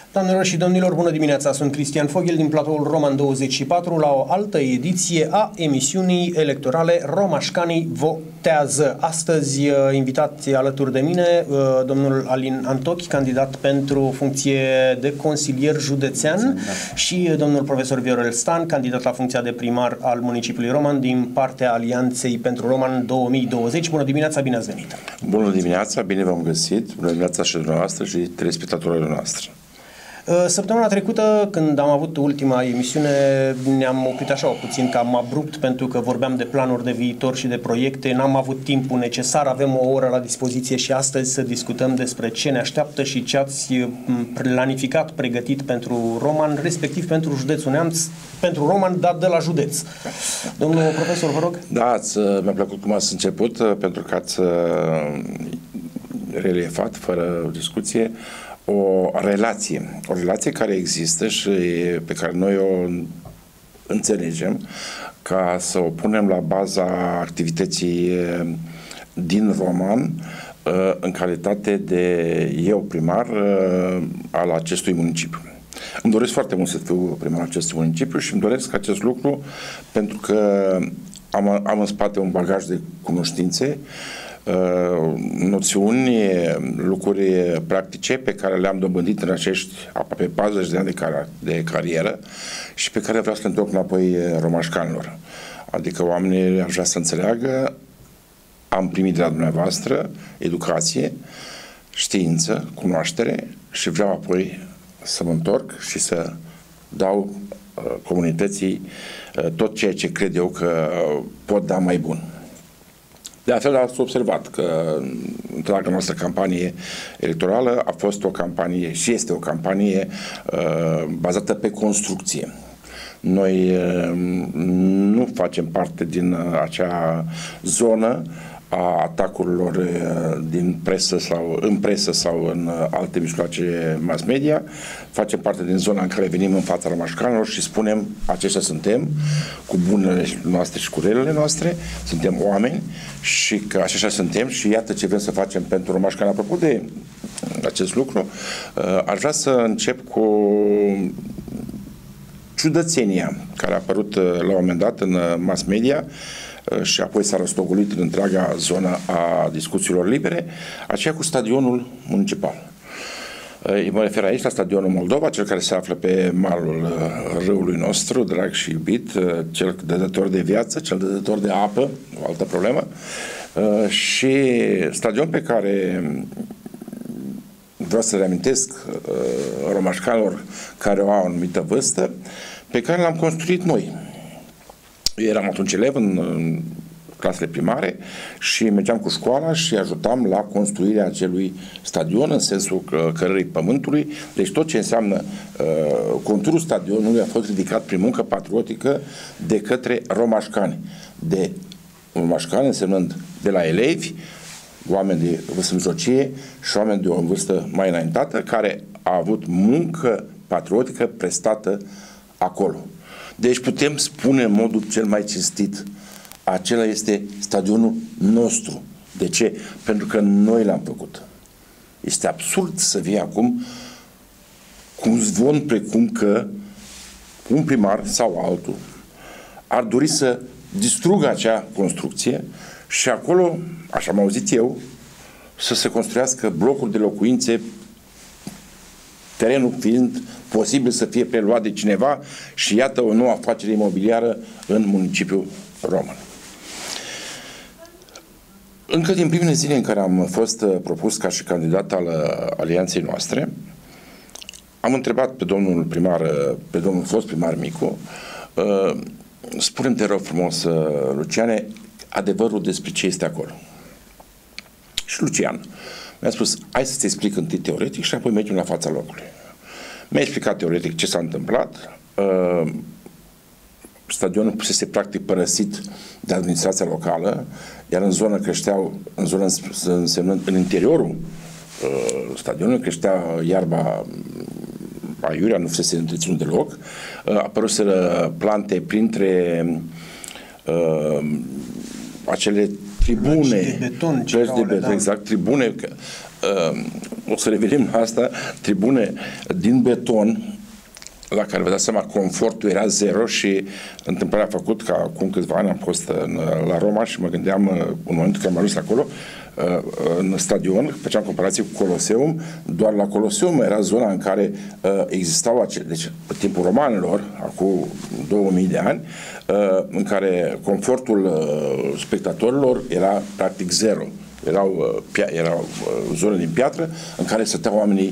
Doamnelor și domnilor, bună dimineața! Sunt Cristian Foghel din platoul Roman 24 la o altă ediție a emisiunii electorale Romascanii votează. Astăzi invitați alături de mine domnul Alin Antochi, candidat pentru funcție de consilier județean, și domnul profesor Viorel, candidat la funcția de primar al municipiului Roman din partea Alianței pentru Roman 2020. Bună dimineața, bine ați venit! Bună dimineața, bine v-am găsit! Bună dimineața și dumneavoastră și telespectatorilor noastre! Săptămâna trecută, când am avut ultima emisiune, ne-am oprit așa puțin cam abrupt, pentru că vorbeam de planuri de viitor și de proiecte. N-am avut timpul necesar, avem o oră la dispoziție și astăzi să discutăm despre ce ne așteaptă și ce ați planificat, pregătit pentru Roman, respectiv pentru județul Neamț, pentru Roman, dar de la județ. Domnul profesor, vă rog. Da, mi-a plăcut cum ați început, pentru că ați reliefat, fără discuție, o relație care există și pe care noi o înțelegem, ca să o punem la baza activității din Roman, în calitate de eu primar al acestui municipiu. Îmi doresc foarte mult să fiu primarul acestui municipiu și îmi doresc acest lucru pentru că am în spate un bagaj de cunoștințe, noțiuni, lucruri practice pe care le-am dobândit în acești aproape 40 de ani de carieră și pe care vreau să le întorc înapoi romașcanilor. Adică oamenii ar vrea să înțeleagă, am primit de la dumneavoastră educație, știință, cunoaștere și vreau apoi să mă întorc și să dau comunității tot ceea ce cred eu că pot da mai bun. De altfel, ați observat că întreaga noastră campanie electorală a fost o campanie și este o campanie bazată pe construcție. Noi nu facem parte din acea zonă a atacurilor din presă sau în alte mijloace mass media. Facem parte din zona în care venim în fața romașcanilor și spunem: aceștia suntem, cu bunele noastre și cu relele noastre, suntem oameni și că așa suntem și iată ce vrem să facem pentru romașcani. Apropo de acest lucru, aș vrea să încep cu ciudățenia care a apărut la un moment dat în mass media și apoi s-a răstogolit în întreaga zonă a discuțiilor libere, aceea cu stadionul municipal. Mă refer aici la stadionul Moldova, cel care se află pe malul râului nostru, drag și iubit, cel dădător de viață, cel dădător de apă, o altă problemă, și stadion pe care vreau să reamintesc romașcanilor care au o anumită vârstă, pe care l-am construit noi. Eu eram atunci elev în clasele primare și mergeam cu școala și ajutam la construirea acelui stadion în sensul cărării pământului. Deci tot ce înseamnă conturul stadionului a fost ridicat prin muncă patriotică de către romașcani. De romașcani însemnând de la elevi, oameni de vârstă mijlocie și oameni de o vârstă mai înaintată, care a avut muncă patriotică prestată acolo. Deci putem spune în modul cel mai cinstit: acela este stadionul nostru. De ce? Pentru că noi l-am făcut. Este absurd să vii acum cu un zvon precum că un primar sau altul ar dori să distrugă acea construcție și acolo, așa am auzit eu, să se construiască blocuri de locuințe, terenul fiind posibil să fie preluat de cineva și iată o nouă afacere imobiliară în municipiul Roman. Încă din primele zile în care am fost propus ca și candidat al alianței noastre, am întrebat pe domnul primar, pe domnul fost primar Micu: spune-mi, te rog frumos, Luciane, adevărul despre ce este acolo. Și Lucian mi-a spus: hai să-ți explic întâi teoretic și apoi mergem la fața locului. Mi-a explicat teoretic ce s-a întâmplat. Stadionul fusese practic părăsit de administrația locală, iar în zonă creșteau, în interiorul stadionului creștea iarba aiurea, nu fusese întreținut deloc. Apăruseră plante printre acele tribune, plăci de beton, exact, tribune o să revenim la asta, tribune din beton, la care vă dați seama, confortul era zero și întâmplarea a făcut că acum câțiva ani am fost la Roma și mă gândeam, în momentul când am ajuns acolo, în stadion, făceam comparație cu Coloseum, doar la Coloseum era zona în care existau deci pe timpul romanilor, acum 2000 de ani, în care confortul spectatorilor era practic zero. Erau zone din piatră în care stăteau oamenii.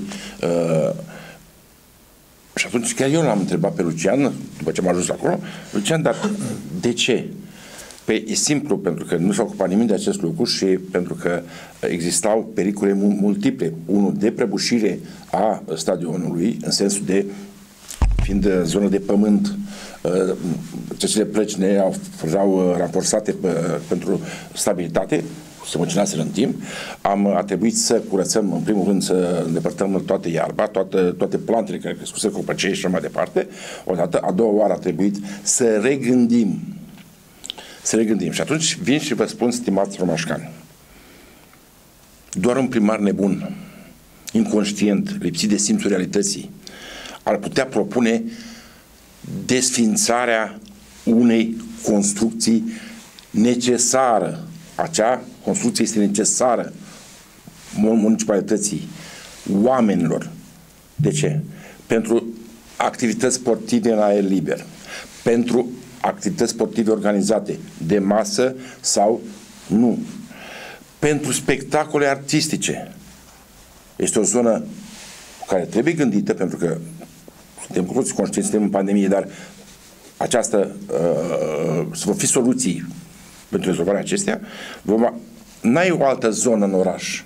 Și atunci chiar eu l-am întrebat pe Lucian, după ce am ajuns acolo, Lucian, dar de ce? Păi e simplu, pentru că nu s-a ocupat nimeni de acest lucru și pentru că existau pericole multiple. Unul de prăbușire a stadionului, în sensul de, fiind zonă de pământ, acele plăci erau ramforsate pentru stabilitate, se măcinaseră în timp. A trebuit să curățăm, în primul rând, să îndepărtăm toată iarba, toate plantele care crescuse copăcei și așa mai departe. Odată, a doua oară a trebuit să regândim. Și atunci vin și vă spun, stimați romașcani, doar un primar nebun, inconștient, lipsit de simțul realității, ar putea propune desfințarea unei construcții necesară. Acea construcție este necesară municipalității, oamenilor. De ce? Pentru activități sportive în aer liber, pentru activități sportive organizate de masă sau nu, pentru spectacole artistice. Este o zonă care trebuie gândită, pentru că suntem cu toții conștienți, suntem în pandemie, dar aceasta să vă fi soluții pentru rezolvarea acestea. N-ai o altă zonă în oraș.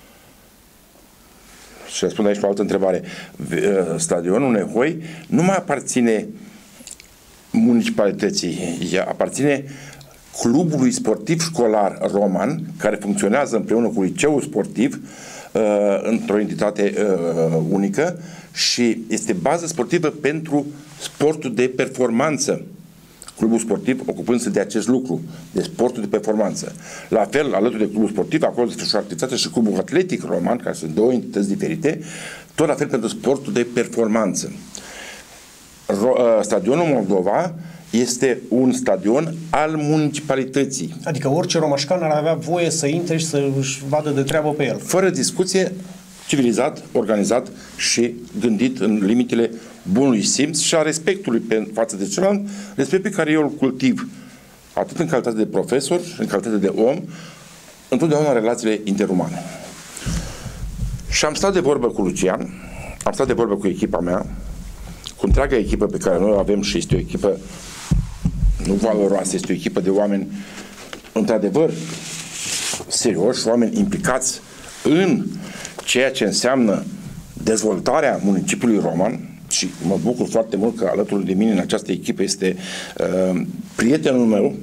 Și răspund aici la o altă întrebare. Stadionul Nehoi nu mai aparține municipalității, ea aparține clubului sportiv școlar roman, care funcționează împreună cu liceul sportiv într-o entitate unică și este bază sportivă pentru sportul de performanță. Clubul sportiv ocupându-se de acest lucru, de sportul de performanță. La fel, alături de clubul sportiv, acolo este o activitate și clubul atletic roman, care sunt două entități diferite, tot la fel pentru sportul de performanță. Stadionul Moldova este un stadion al municipalității. Adică orice romașcan ar avea voie să intre și să își vadă de treabă pe el. Fără discuție, civilizat, organizat și gândit în limitele bunului simț și a respectului față de celălalt, respect pe care eu îl cultiv atât în calitate de profesor, în calitate de om, întotdeauna în relațiile interumane. Și am stat de vorbă cu Lucian, am stat de vorbă cu echipa mea, cu întreaga echipă pe care noi o avem și este o echipă nu valoroasă, este o echipă de oameni într-adevăr serioși, oameni implicați în ceea ce înseamnă dezvoltarea municipiului roman și mă bucur foarte mult că alături de mine în această echipă este prietenul meu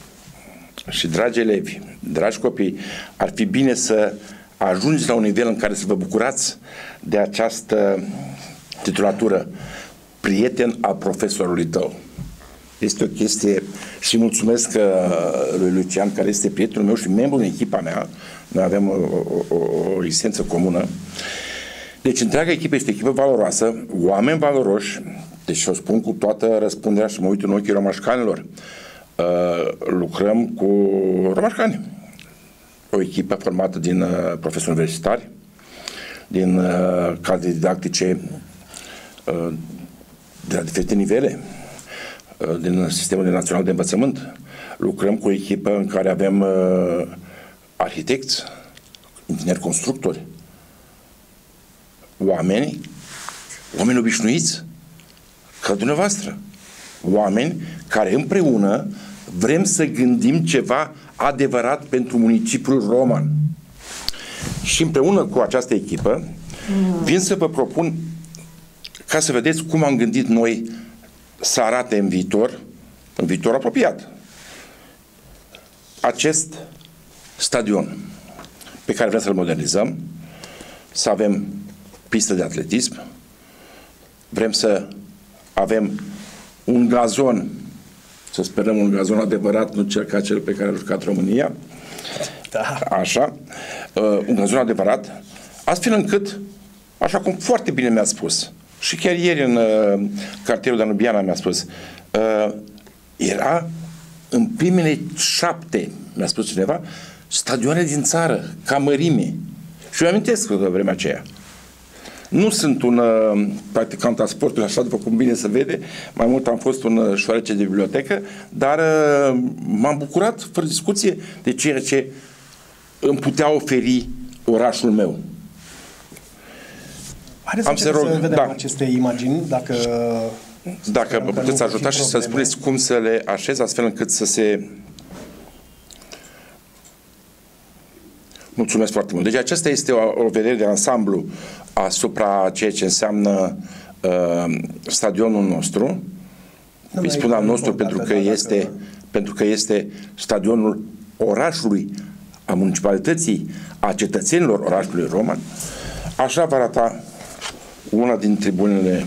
și dragi elevi, dragi copii, ar fi bine să ajungeți la un nivel în care să vă bucurați de această titulatură, prieten al profesorului tău. Este o chestie și mulțumesc lui Lucian, care este prietenul meu și membru în echipa mea. Noi avem o existență comună. Deci întreaga echipă este o echipă valoroasă, oameni valoroși, deci o spun cu toată răspunderea și mă uit în ochii romașcanilor. Lucrăm cu romașcani. O echipă formată din profesori universitari, din cadre didactice de la diferite nivele, din sistemul național de învățământ. Lucrăm cu o echipă în care avem arhitecți, ingineri constructori, oameni obișnuiți, ca dumneavoastră. Oameni care împreună vrem să gândim ceva adevărat pentru municipiul roman. Și împreună cu această echipă vin să vă propun ca să vedeți cum am gândit noi să arate în viitor apropiat, acest stadion pe care vrem să-l modernizăm, să avem pistă de atletism, vrem să avem un gazon, să sperăm un gazon adevărat, nu cel ca cel pe care a jucat România, da. Așa, un gazon adevărat, Astfel încât, așa cum foarte bine mi-a spus, și chiar ieri în cartierul Danubiana mi-a spus, era în primele 7, mi-a spus cineva, stadioane din țară, ca mărime. Și eu amintesc că vremea aceea. Nu sunt un practicant al sportului, așa după cum bine se vede, mai mult am fost un șoarece de bibliotecă, dar m-am bucurat, fără discuție, de ceea ce îmi putea oferi orașul meu. Haideți să vedem aceste imagini, dacă mă puteți ajuta și să spuneți cum să le așez, astfel încât să se... Mulțumesc foarte mult. Deci aceasta este o vedere de ansamblu asupra ceea ce înseamnă stadionul nostru. Îi spun al nostru pentru că este stadionul orașului, a municipalității, a cetățenilor orașului Roman. Așa va arata una din tribunele.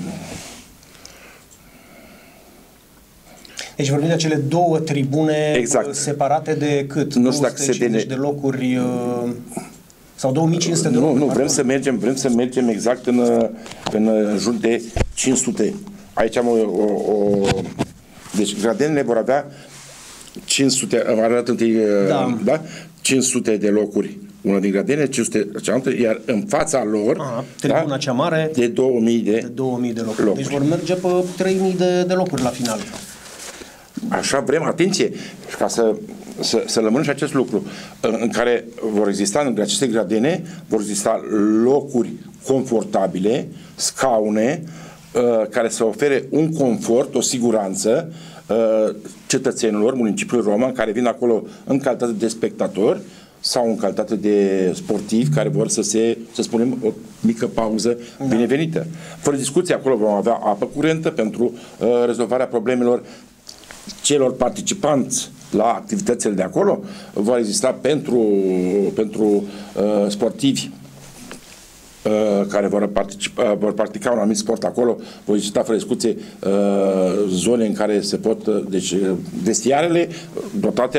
Deci vorbim de acele două tribune separate de cât? Nu știu dacă 250 de locuri sau 2500 de locuri? Nu, vrem să mergem exact în jur de 500. Aici am deci gradenele vor avea 500, am arătat întâi, da? 500 de locuri. Una din gradene, 500 cealaltă, iar în fața lor, tribuna cea mare, de 2000 de locuri. Deci vor merge pe 3000 de locuri la final. Așa vrem, atenție, ca să lămânim și acest lucru, în care vor exista, în aceste gradene, vor exista locuri confortabile, scaune, care să ofere un confort, o siguranță cetățenilor municipiului Roman, care vin acolo în calitate de spectatori sau în calitate de sportivi care vor să spunem, o mică pauză binevenită. Fără discuție, acolo vom avea apă curentă pentru rezolvarea problemelor celor participanți la activitățile de acolo. Vor exista pentru sportivi care vor practica un anumit sport acolo, vor exista fără discuție zone în care se pot, deci vestiarele dotate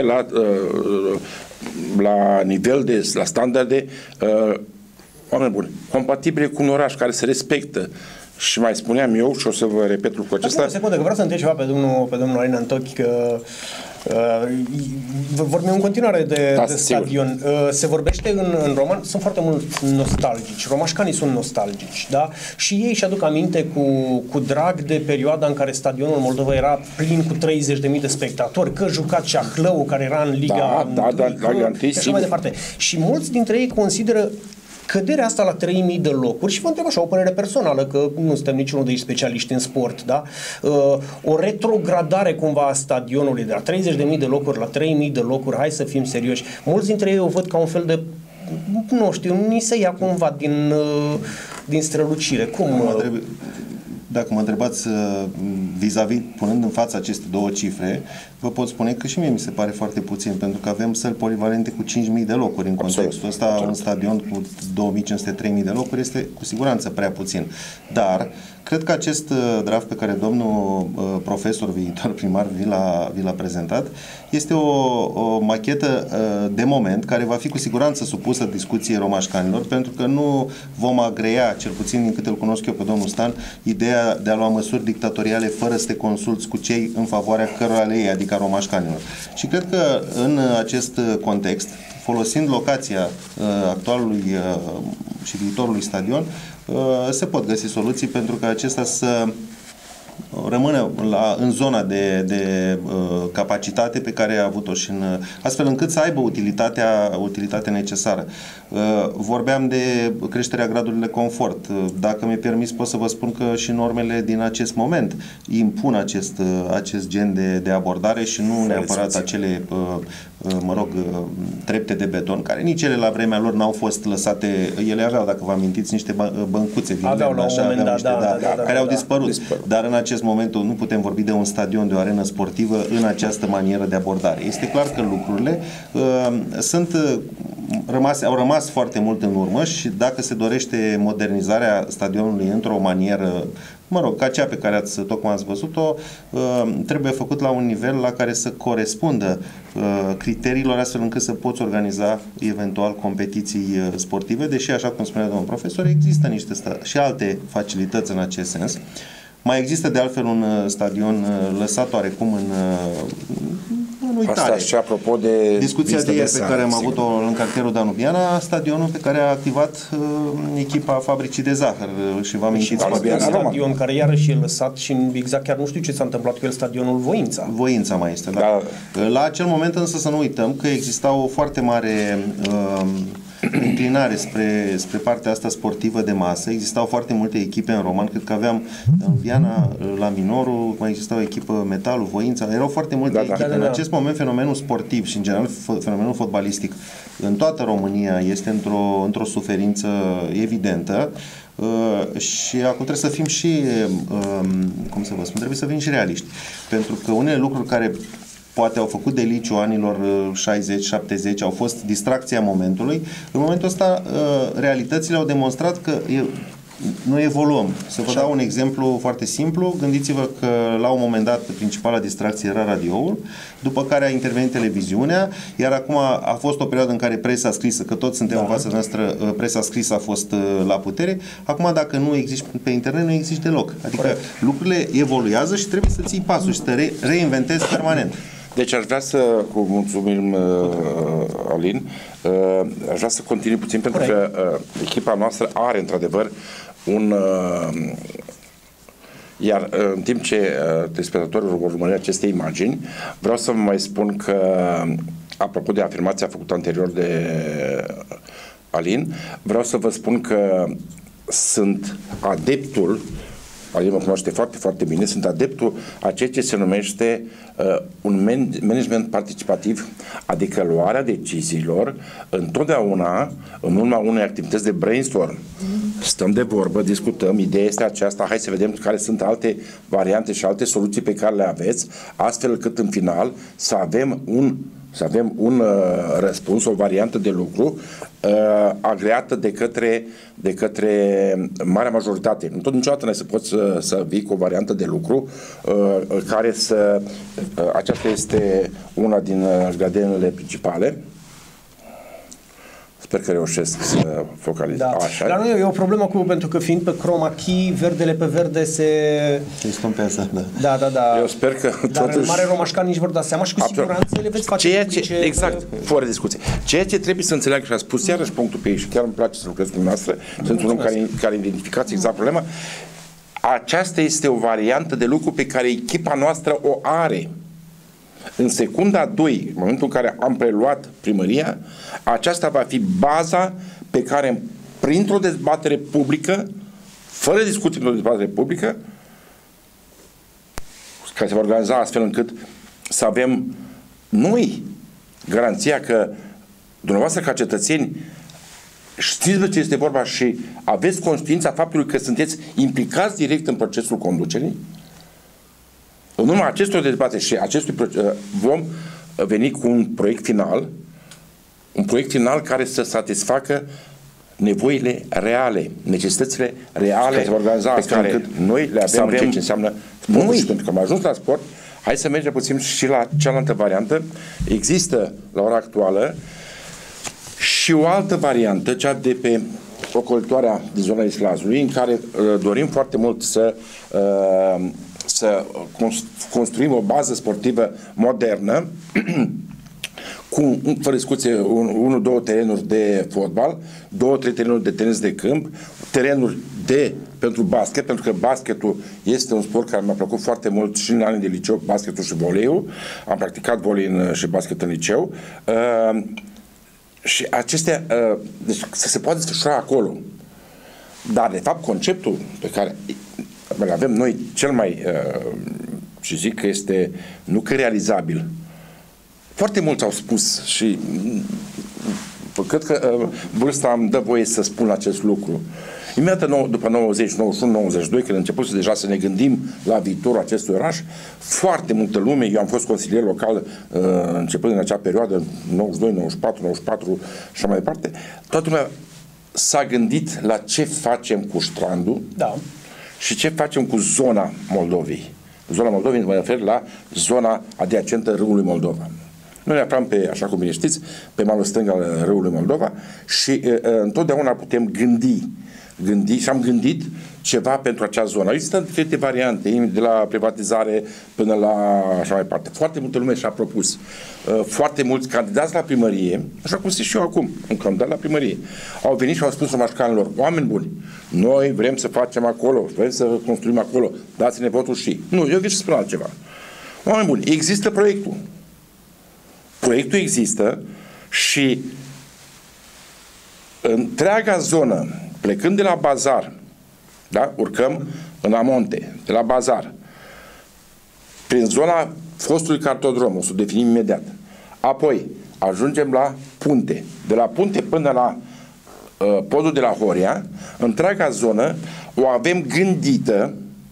la nivel la standarde, oameni buni, compatibile cu un oraș care se respectă. Și mai spuneam eu, și o să vă repet lucrul acesta. O secundă, că vreau să întreb ceva pe domnul Alin Antochi, că vorbim în continuare de stadion. Se vorbește în roman, sunt foarte mulți nostalgici, romașcanii sunt nostalgici, da? Și ei își aduc aminte cu drag de perioada în care stadionul Moldova era plin cu 30.000 de spectatori, că juca Ceahlău, care era în Liga și așa mai departe. Și mulți dintre ei consideră căderea asta la 3000 de locuri, și vă întreb așa, o părere personală, că nu suntem niciunul de specialiști în sport, da? O retrogradare cumva a stadionului de la 30.000 de locuri la 3000 de locuri, hai să fim serioși. Mulți dintre ei o văd ca un fel de, nu știu, ni se ia cumva din strălucire. Cum? Dacă mă întrebați vis-a-vis, punând în față aceste două cifre, vă pot spune că și mie mi se pare foarte puțin, pentru că avem săli polivalente cu 5.000 de locuri. În contextul ăsta, un stadion cu 2.500-3.000 de locuri este cu siguranță prea puțin. Dar cred că acest draft pe care domnul profesor, viitor primar, vi l-a prezentat, este o machetă de moment care va fi cu siguranță supusă discuției romașcanilor, pentru că nu vom agrea, cel puțin din câte îl cunosc eu pe domnul Stan, ideea de a lua măsuri dictatoriale fără să te consulți cu cei în favoarea cărora le iei, adică a romașcanilor. Și cred că în acest context, folosind locația actualului și viitorului stadion, se pot găsi soluții pentru că acesta să rămână în zona de capacitate pe care a avut-o și astfel încât să aibă utilitatea necesară. Vorbeam de creșterea gradului de confort. Dacă mi-e permis, pot să vă spun că și normele din acest moment impun acest gen de abordare și nu neapărat acele trepte de beton, care nici ele la vremea lor n-au fost lăsate. Ele aveau, dacă vă amintiți, niște băncuțe din lemn, care au dispărut. Dar în acest moment nu putem vorbi de un stadion, de o arenă sportivă în această manieră de abordare. Este clar că lucrurile sunt au rămas foarte mult în urmă și dacă se dorește modernizarea stadionului într-o manieră, mă rog, ca cea pe care tocmai ați văzut-o, trebuie făcut la un nivel la care să corespundă criteriilor, astfel încât să poți organiza eventual competiții sportive, deși, așa cum spunea domnul profesor, există și alte facilități în acest sens. Mai există de altfel un stadion lăsat oarecum în uitare. Asta și apropo de discuția de ieri pe care am avut-o în cartierul Danubiana, stadionul pe care a activat echipa Fabricii de Zahăr și v-am amintit. Un stadion care iarăși e lăsat și exact chiar nu știu ce s-a întâmplat cu el, stadionul Voința. Voința mai este, da. La acel moment însă să nu uităm că exista o foarte mare inclinare spre partea asta sportivă de masă. Existau foarte multe echipe în Roman, cred că aveam Viana la minorul, mai exista o echipă Metalul, Voința, erau foarte multe echipe. În acest moment fenomenul sportiv și în general fenomenul fotbalistic în toată România este într-o suferință evidentă. Și acum trebuie să fim și cum să vă spun, trebuie să fim și realiști, pentru că unele lucruri care poate au făcut deliciu anilor 60-70, au fost distracția momentului. În momentul ăsta, realitățile au demonstrat că noi evoluăm. Să vă dau un exemplu foarte simplu. Gândiți-vă că la un moment dat principala distracție era radioul, după care a intervenit televiziunea, iar acum a fost o perioadă în care presa scrisă, că toți suntem în fața noastră, presa scrisă a fost la putere. Acum dacă nu există pe internet, nu există deloc. Adică lucrurile evoluează și trebuie să ții pasul și să te reinventezi permanent. Deci aș vrea să, cu mulțumim Alin, aș vrea să continui puțin pentru că echipa noastră are într-adevăr iar în timp ce telespectatorii vor urmări aceste imagini, vreau să vă mai spun că, apropo de afirmația făcută anterior de Alin, vreau să vă spun că sunt adeptul, Alin mă cunoaște foarte, foarte bine, sunt adeptul a ceea ce se numește un management participativ, adică luarea deciziilor întotdeauna în urma unei activități de brainstorm. Stăm de vorbă, discutăm, ideea este aceasta, hai să vedem care sunt alte variante și alte soluții pe care le aveți, astfel încât în final să avem un răspuns, o variantă de lucru agreată de către marea majoritate. Nu tot niciodată nu se poți să vii cu o variantă de lucru care să... aceasta este una din gradenele principale. Sper că reușesc să focalizez. Da. Așa. Dar nu e o problemă pentru că fiind pe chroma key, verdele pe verde se stompează, da. Eu sper că dar totuși... în mare romașcani nici vor da seama și cu siguranță le veți face exact, fără discuție. Ceea ce trebuie să înțeleagă și a spus iarăși punctul pe ei și chiar îmi place să lucrez cu dumneavoastră, sunt un om care identificați exact problema. Aceasta este o variantă de lucru pe care echipa noastră o are. În secunda 2, în momentul în care am preluat primăria, aceasta va fi baza pe care, printr-o dezbatere publică, fără discuții într-o dezbatere publică, care se va organiza astfel încât să avem noi garanția că dumneavoastră ca cetățeni știți de ce este vorba și aveți conștiința faptului că sunteți implicați direct în procesul conducerii. În urma acestor dezbateri și acestui vom veni cu un proiect final care să satisfacă nevoile reale, necesitățile reale se organiza pe care noi le avem în ceea ce înseamnă noi, pentru că am ajuns la sport. Hai să mergem puțin și la cealaltă variantă. Există la ora actuală și o altă variantă, cea de pe ocolitoarea din zona Islazului, în care dorim foarte mult să construim o bază sportivă modernă cu, fără discuție, 1-2 terenuri de fotbal, 2-3 terenuri de tenis de câmp, terenuri pentru basket, pentru că basketul este un sport care mi-a plăcut foarte mult și în anii de liceu, basketul și voleiul. Am practicat volei și basket în liceu. Și acestea deci, să se poate desfășura acolo. Dar, de fapt, conceptul pe care îl avem noi cel mai, și zic că este, nu că realizabil. Foarte mulți au spus și cred că vârsta îmi dă voie să spun acest lucru. Imediat după 90, 91, 92, când început deja să ne gândim la viitorul acestui oraș, foarte multă lume, eu am fost consilier local începând în acea perioadă, 92, 94, 94 și așa mai departe, toată lumea s-a gândit la ce facem cu strandul și ce facem cu zona Moldovei. Zona Moldovei, mă refer la zona adiacentă râului Moldova. Noi ne aflam pe, așa cum bine știți, pe malul stâng al râului Moldova și întotdeauna putem gândi și am gândit ceva pentru acea zonă. Există diferite variante, de la privatizare până la așa mai departe. Foarte multă lume și-a propus. Foarte mulți candidați la primărie, așa cum sunt și eu acum, un candidat la primărie, au venit și au spus romașcanilor, oameni buni, noi vrem să facem acolo, vrem să construim acolo, dați-ne votul și... Nu, eu vin să spun altceva. Oameni buni, există proiectul. Proiectul există și întreaga zonă, plecând de la bazar, da? Urcăm în amonte, de la bazar, prin zona fostului cartodrom, o să o definim imediat. Apoi ajungem la punte. De la punte până la podul de la Horia, întreaga zonă o avem gândită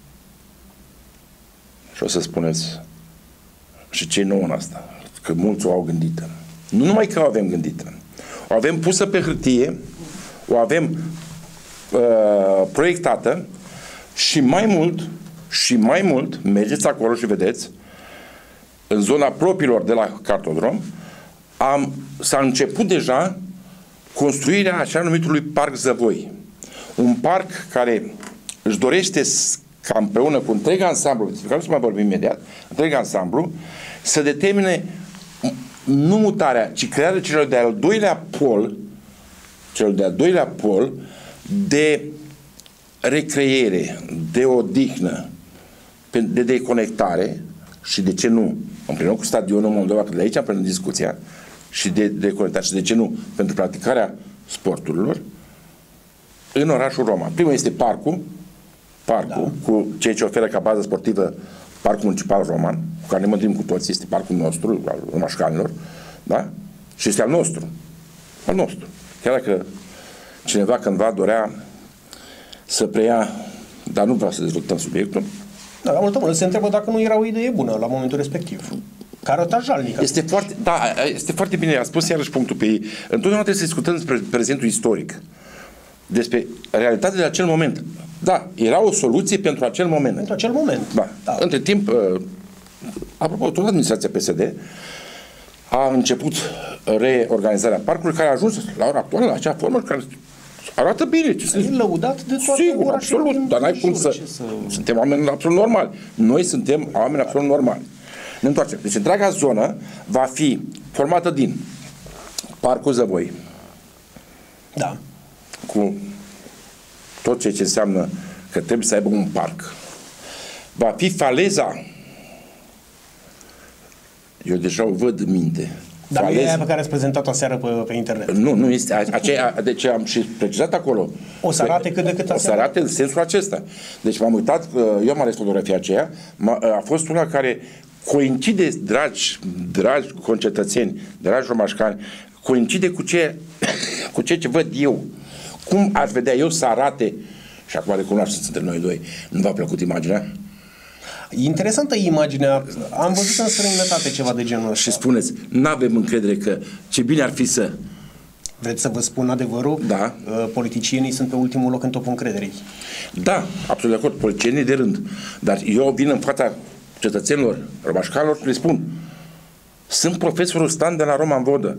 și o să spuneți și ce nou în asta, că mulți o au gândită. Nu numai că o avem gândită, o avem pusă pe hârtie, o avem proiectată și mai mult, mergeți acolo și vedeți, în zona propriilor de la cartodrom, s-a început deja construirea așa numitului Parc Zăvoi. Un parc care își dorește ca împreună cu întreg ansamblu, despre care o să mai vorbim imediat, întreg ansamblu, să determine nu mutarea, ci crearea celor de-al doilea pol, de recreere, de odihnă, de deconectare și de ce nu, împreună cu stadionul Moldova, că de aici am plenit discuția, și de deconectare și de ce nu, pentru practicarea sporturilor în orașul Roma. Primul este parcul cu ceea ce oferă ca bază sportivă Parcul Municipal Roman, cu care ne mândrim cu toți, este parcul nostru, al romașcanilor, da? Și este al nostru. Al nostru. Chiar dacă cineva cândva dorea să preia, dar nu vreau să dezvoltăm subiectul. Da, la multă se întreabă dacă nu era o idee bună la momentul respectiv. Că arăta jalnic. Este foarte bine. A spus iarăși punctul pe ei. Întotdeauna trebuie să discutăm despre prezentul istoric. Despre realitatea de acel moment. Da, era o soluție pentru acel moment. Pentru acel moment. Da. Între timp, apropo, tot administrația PSD a început reorganizarea parcului, care a ajuns la ora actuală la acea formă care arată bine. E lăudat de toate sigur, absolut, dar n-ai cum să... Suntem oameni absolut normali. Noi suntem oameni absolut normali. Ne întoarcem. Deci întreaga zonă va fi formată din Parcul Zăvoi. Da. Cu tot ceea ce înseamnă că trebuie să aibă un parc. Va fi faleza. Eu deja o văd în minte. Dar nu e aia pe care ați prezentat-o aseară pe internet. Nu este. Aceea, deci am și precizat acolo. O să arate cât de cât aseară. O să arate în sensul acesta. Deci m-am uitat, eu am ales fotografia aceea, a fost una care coincide, dragi concetățeni, dragi romașcani, coincide cu ceea ce văd eu. Cum aș vedea eu să arate, și acum recunoașteți între noi doi, nu v-a plăcut imaginea? Interesantă imaginea. Am văzut în străinătate ceva de genul ăsta. Și spuneți, n-avem încredere că ce bine ar fi să... Vreți să vă spun adevărul? Da. Politicienii sunt pe ultimul loc în topul încrederii. Da, absolut de acord, politicienii de rând. Dar eu vin în fața cetățenilor romașcanilor și le spun, sunt profesorul Stan de la Roma în Vodă.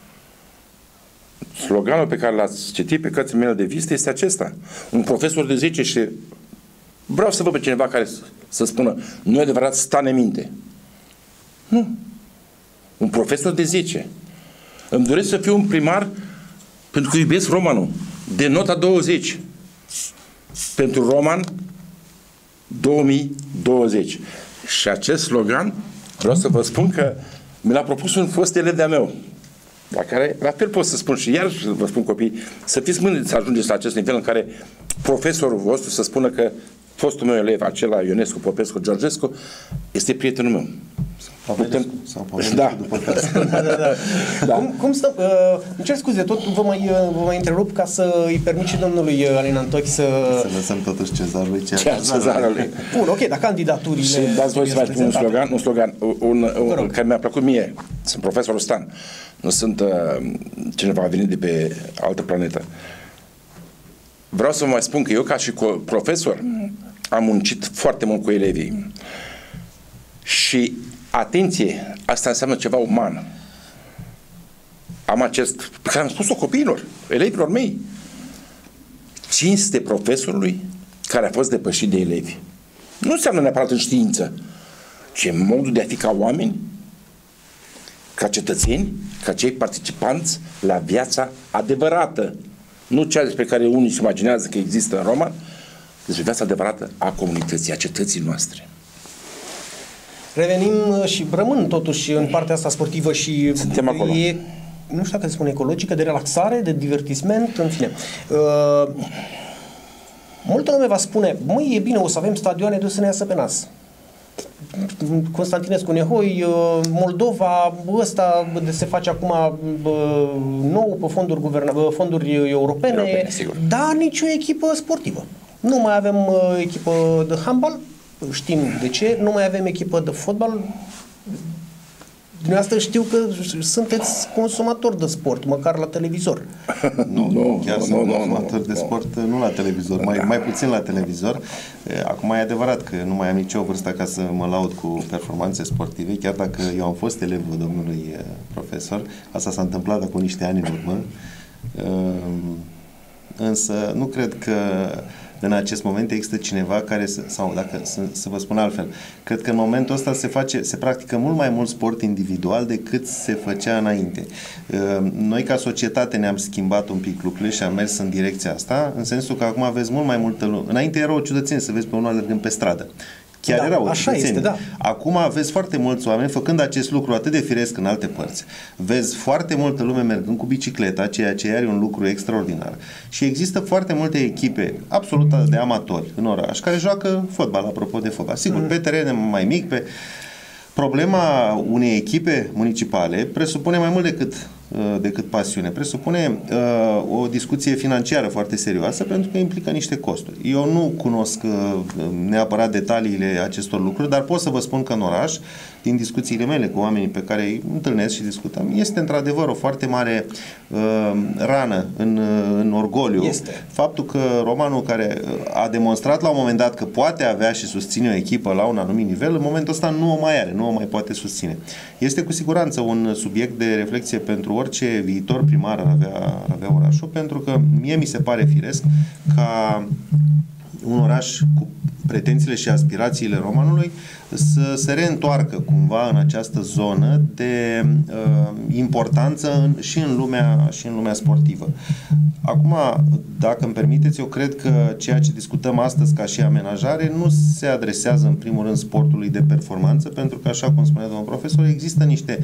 Sloganul pe care l-ați citit pe cărțile mele de vizită este acesta. Un profesor de 10 și vreau să văd pe cineva care să spună, nu e adevărat, Stan în minte. Nu. Un profesor de 10. Îmi doresc să fiu un primar pentru că iubesc romanul. De nota 20. Pentru roman 2020. Și acest slogan, vreau să vă spun că mi l-a propus un fost elev de-a meu, la care, la fel pot să spun și iar vă spun copii, să fiți mândri să ajungeți la acest nivel în care profesorul vostru să spună că fostul meu elev, acela Ionescu, Popescu, Georgescu, este prietenul meu. putem... Da. După casă. Da. Cum stăm? Îmi cer scuze, tot vă mai întrerup ca să îi permit și domnului Alin Antochi să lăsăm totuși cezarului cezarului. Bun, ok, dar candidaturile... Și dați voi să mai spun un slogan care mi-a plăcut mie. Sunt profesorul Stan. Nu sunt cineva venit de pe altă planetă. Vreau să vă mai spun că eu, ca și profesor, am muncit foarte mult cu elevii. Și, atenție, asta înseamnă ceva uman. Am acest, pe care am spus-o copiilor, elevilor mei. Cinste profesorului care a fost depășit de elevi. Nu înseamnă neapărat în știință, ci în modul de a fi ca oameni, ca cetățeni, ca cei participanți la viața adevărată. Nu cea despre care unii se imaginează că există în Roma, despre viața adevărată a comunității, a cetății noastre. Revenim și rămân totuși în partea asta sportivă și suntem acolo. Nu știu dacă se spune ecologică, de relaxare, de divertisment, în fine. Multă lume va spune, măi, e bine, o să avem stadioane de o să ne iasă pe nas. Constantinescu Nehoi, Moldova, ăsta se face acum nou pe fonduri europene, dar nicio echipă sportivă. Nu mai avem echipă de handbal, știm de ce, nu mai avem echipă de fotbal. Dumneavoastră știu că sunteți consumatori de sport, măcar la televizor. Nu, chiar sunt consumatori de sport, nu la televizor, mai puțin la televizor. Acum e adevărat că nu mai am nicio vârstă ca să mă laud cu performanțe sportive, chiar dacă eu am fost elevul domnului profesor. Asta s-a întâmplat acum niște ani în urmă. Însă nu cred că în acest moment există cineva care, sau dacă să vă spun altfel, cred că în momentul ăsta se practică mult mai mult sport individual decât se făcea înainte. Noi ca societate ne-am schimbat un pic lucrurile și am mers în direcția asta, în sensul că acum aveți mult mai multă lume. Înainte era o ciudățenie să vezi pe unul alergând pe stradă. Chiar era o ciudățenie. Acum vezi foarte mulți oameni făcând acest lucru atât de firesc în alte părți. Vezi foarte multă lume mergând cu bicicleta, ceea ce are un lucru extraordinar. Și există foarte multe echipe absolut de amatori în oraș care joacă fotbal, apropo de fotbal. Sigur, pe teren mai mic, problema unei echipe municipale presupune mai mult decât pasiune. Presupune o discuție financiară foarte serioasă pentru că implică niște costuri. Eu nu cunosc neapărat detaliile acestor lucruri, dar pot să vă spun că în oraș, din discuțiile mele cu oamenii pe care îi întâlnesc și discutăm, este într-adevăr o foarte mare rană în orgoliu. Faptul că romanul care a demonstrat la un moment dat că poate avea și susține o echipă la un anumit nivel, în momentul ăsta nu o mai are, nu o mai poate susține. Este cu siguranță un subiect de reflexie pentru orice viitor primar ar avea orașul, pentru că mie mi se pare firesc ca un oraș cu pretențiile și aspirațiile romanului să se reîntoarcă cumva în această zonă de importanță și în lumea sportivă. Acum, dacă îmi permiteți, eu cred că ceea ce discutăm astăzi ca și amenajare nu se adresează în primul rând sportului de performanță, pentru că, așa cum spunea domnul profesor, există niște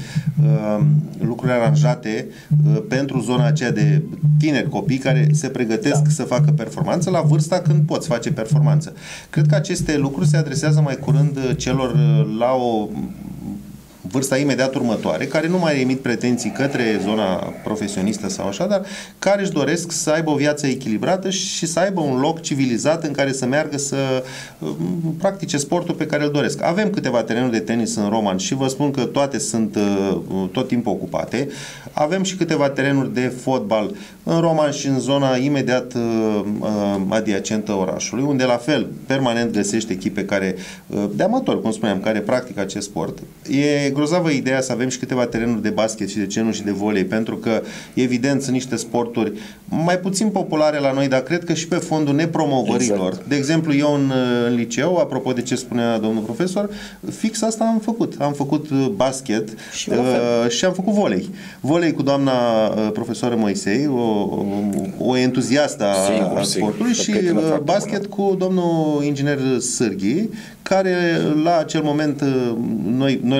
lucruri aranjate pentru zona aceea de tineri copii care se pregătesc să facă performanță la vârsta când poți face performanță. Cred că aceste lucruri se adresează mai curând celor la o vârsta imediat următoare, care nu mai emit pretenții către zona profesionistă sau așa, dar care își doresc să aibă o viață echilibrată și să aibă un loc civilizat în care să meargă să practice sportul pe care îl doresc. Avem câteva terenuri de tenis în Roman și vă spun că toate sunt tot timpul ocupate. Avem și câteva terenuri de fotbal în Roman și în zona imediat adiacentă orașului, unde la fel permanent găsești echipe care, de amatori, cum spuneam, care practică acest sport. E grozavă ideea să avem și câteva terenuri de basket și de genul și de volei, pentru că, evident, sunt niște sporturi mai puțin populare la noi, dar cred că și pe fondul nepromovărilor. Exact. De exemplu, eu în liceu, apropo de ce spunea domnul profesor, fix asta am făcut. Am făcut basket și am făcut volei. Volei cu doamna profesoară Moisei, o entuziastă a sportului, și basket cu domnul inginer Sârghi, care la acel moment, noi la școală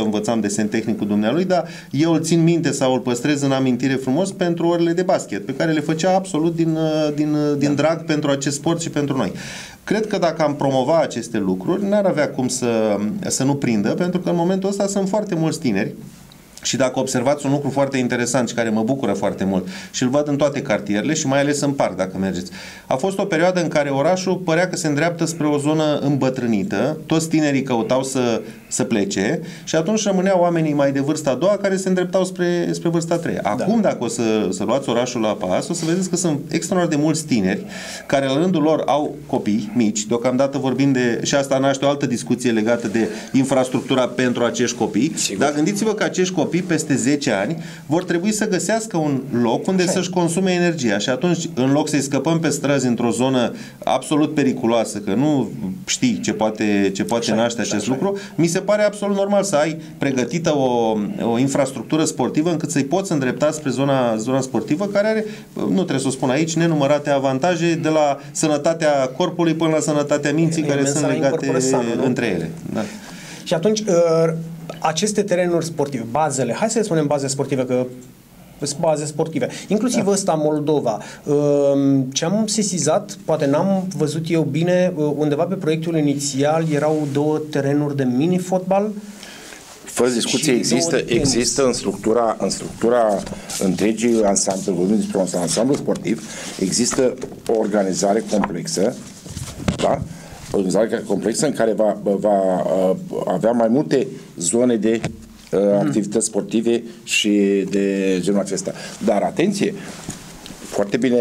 învățam desen tehnic cu dumnealui, dar eu îl țin minte sau îl păstrez în amintire frumos pentru orele de basket, pe care le făcea absolut din drag pentru acest sport și pentru noi. Cred că dacă am promova aceste lucruri, n-ar avea cum să nu prindă, pentru că în momentul ăsta sunt foarte mulți tineri. Și dacă observați un lucru foarte interesant și care mă bucură foarte mult și îl văd în toate cartierele și mai ales în parc dacă mergeți, a fost o perioadă în care orașul părea că se îndreaptă spre o zonă îmbătrânită, toți tinerii căutau să plece și atunci rămâneau oamenii mai de vârsta a doua care se îndreptau spre vârsta a treia. Acum dacă o să luați orașul la pas, o să vedeți că sunt extraordinar de mulți tineri care la rândul lor au copii mici, deocamdată vorbim și asta naște o altă discuție legată de infrastructura pentru acești copii, dar gândiți-vă că acești copii peste 10 ani vor trebui să găsească un loc unde să-și consume energia și atunci, în loc să-i scăpăm pe străzi într-o zonă absolut periculoasă, că nu știi ce poate naște acest lucru, mi se pare absolut normal să ai pregătită o infrastructură sportivă încât să-i poți îndrepta spre zona sportivă, care are, nu trebuie să o spun aici, nenumărate avantaje, de la sănătatea corpului până la sănătatea minții, care sunt legate între ele. Da. Și atunci aceste terenuri sportive, bazele, hai să le spunem baze sportive, că sunt baze sportive, inclusiv ăsta Moldova. Ce am sesizat, poate n-am văzut eu bine, undeva pe proiectul inițial erau 2 terenuri de mini-fotbal. Fără discuție, există în structura întregii ansamblu, vorbim despre un ansamblu sportiv, există o organizare complexă, da? O organizare complexă în care va avea mai multe zone de activități sportive și de genul acesta. Dar atenție, foarte bine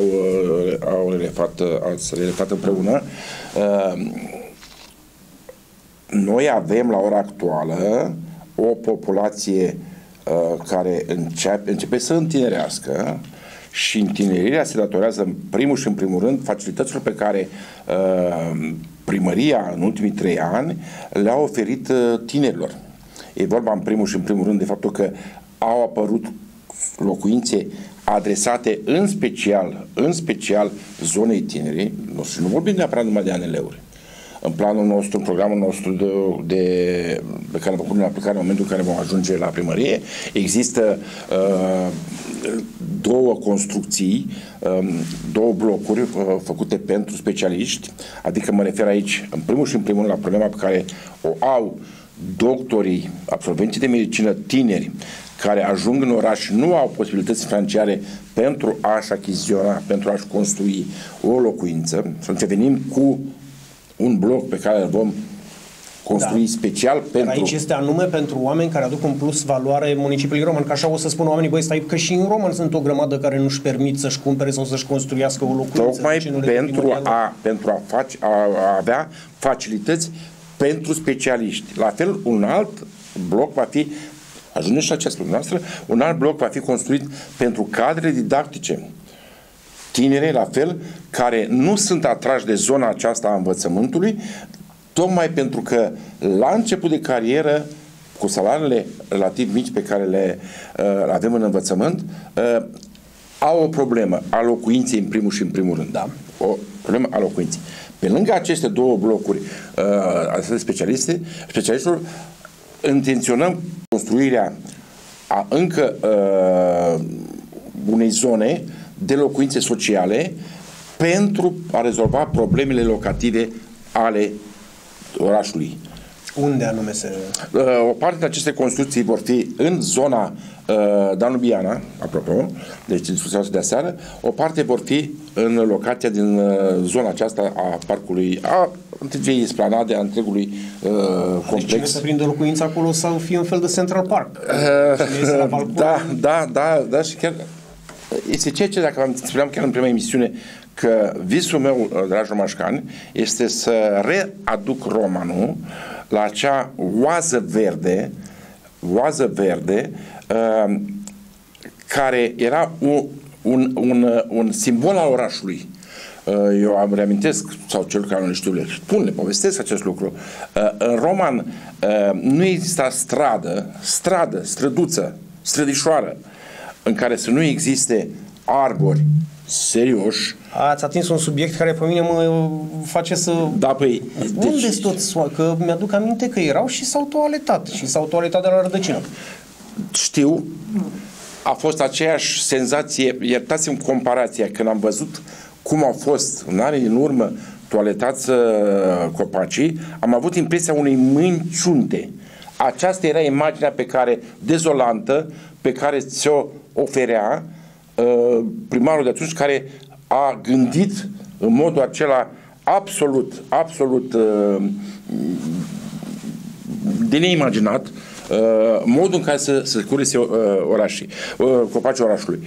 ați relevat împreună, noi avem la ora actuală o populație care începe să întinerească și întinerirea se datorează în primul și în primul rând facilităților pe care primăria în ultimii 3 ani le-a oferit tinerilor. E vorba în primul și în primul rând de faptul că au apărut locuințe adresate în special zonei tinerii, și nu vorbim neapărat numai de ANL-uri. În planul nostru, în programul nostru pe care vom pune în aplicare în momentul în care vom ajunge la primărie, există 2 construcții, 2 blocuri făcute pentru specialiști, adică mă refer aici, în primul și în primul rând, la problema pe care o au doctorii, absolvenții de medicină tineri, care ajung în oraș și nu au posibilități financiare pentru a-și achiziționa, pentru a-și construi o locuință. Și atunci venim cu un bloc pe care îl vom construi special pentru... Aici este anume pentru oameni care aduc un plus valoare municipiului Roman, că așa o să spun oamenii, băi, stai, că și în Roman sunt o grămadă care nu-și permit să-și cumpere sau să-și construiască o locuință. Tocmai pentru a avea facilități pentru specialiști. La fel, un alt bloc va fi, ajungem și la această noastră, un alt bloc va fi construit pentru cadre didactice. Tinere, la fel, care nu sunt atrași de zona aceasta a învățământului, tocmai pentru că la început de carieră, cu salariile relativ mici pe care le avem în învățământ, au o problemă a locuinței în primul și în primul rând. Da. O problemă a locuinței. Pe lângă aceste 2 blocuri ale specialiștilor, intenționăm construirea a încă unei zone de locuințe sociale pentru a rezolva problemele locative ale orașului. Unde anume se... O parte din aceste construcții vor fi în zona danubiană, apropo, deci discuția de aseară, o parte vor fi în locația din zona aceasta a parcului, a întregii esplanade, a întregului complex. Deci cine să prindă locuința acolo sau fie un fel de Central Park? Da, și chiar este ceea ce, dacă spuneam chiar în prima emisiune, că visul meu, dragi romașcani, este să readuc Romanul la acea oază verde, care era un simbol al orașului. Eu am reamintesc, sau cel care nu știu, le povestesc acest lucru. În Roman nu exista străduță, strădișoară, în care să nu existe arbori serioși. Ați atins un subiect care pe mine mă face să... Da, păi... Unde-s toți? Că mi-aduc aminte că erau și s-au toaletat. Și s-au toaletat de la rădăcină. Știu, a fost aceeași senzație, iertați-mi comparația, când am văzut cum au fost în anii din urmă toaletați copacii, am avut impresia unei mâini ciunte. Aceasta era imaginea pe care, dezolantă, pe care ți-o oferea primarul de atunci, care a gândit în modul acela absolut de neimaginat modul în care să curățe orașii, copacii orașului.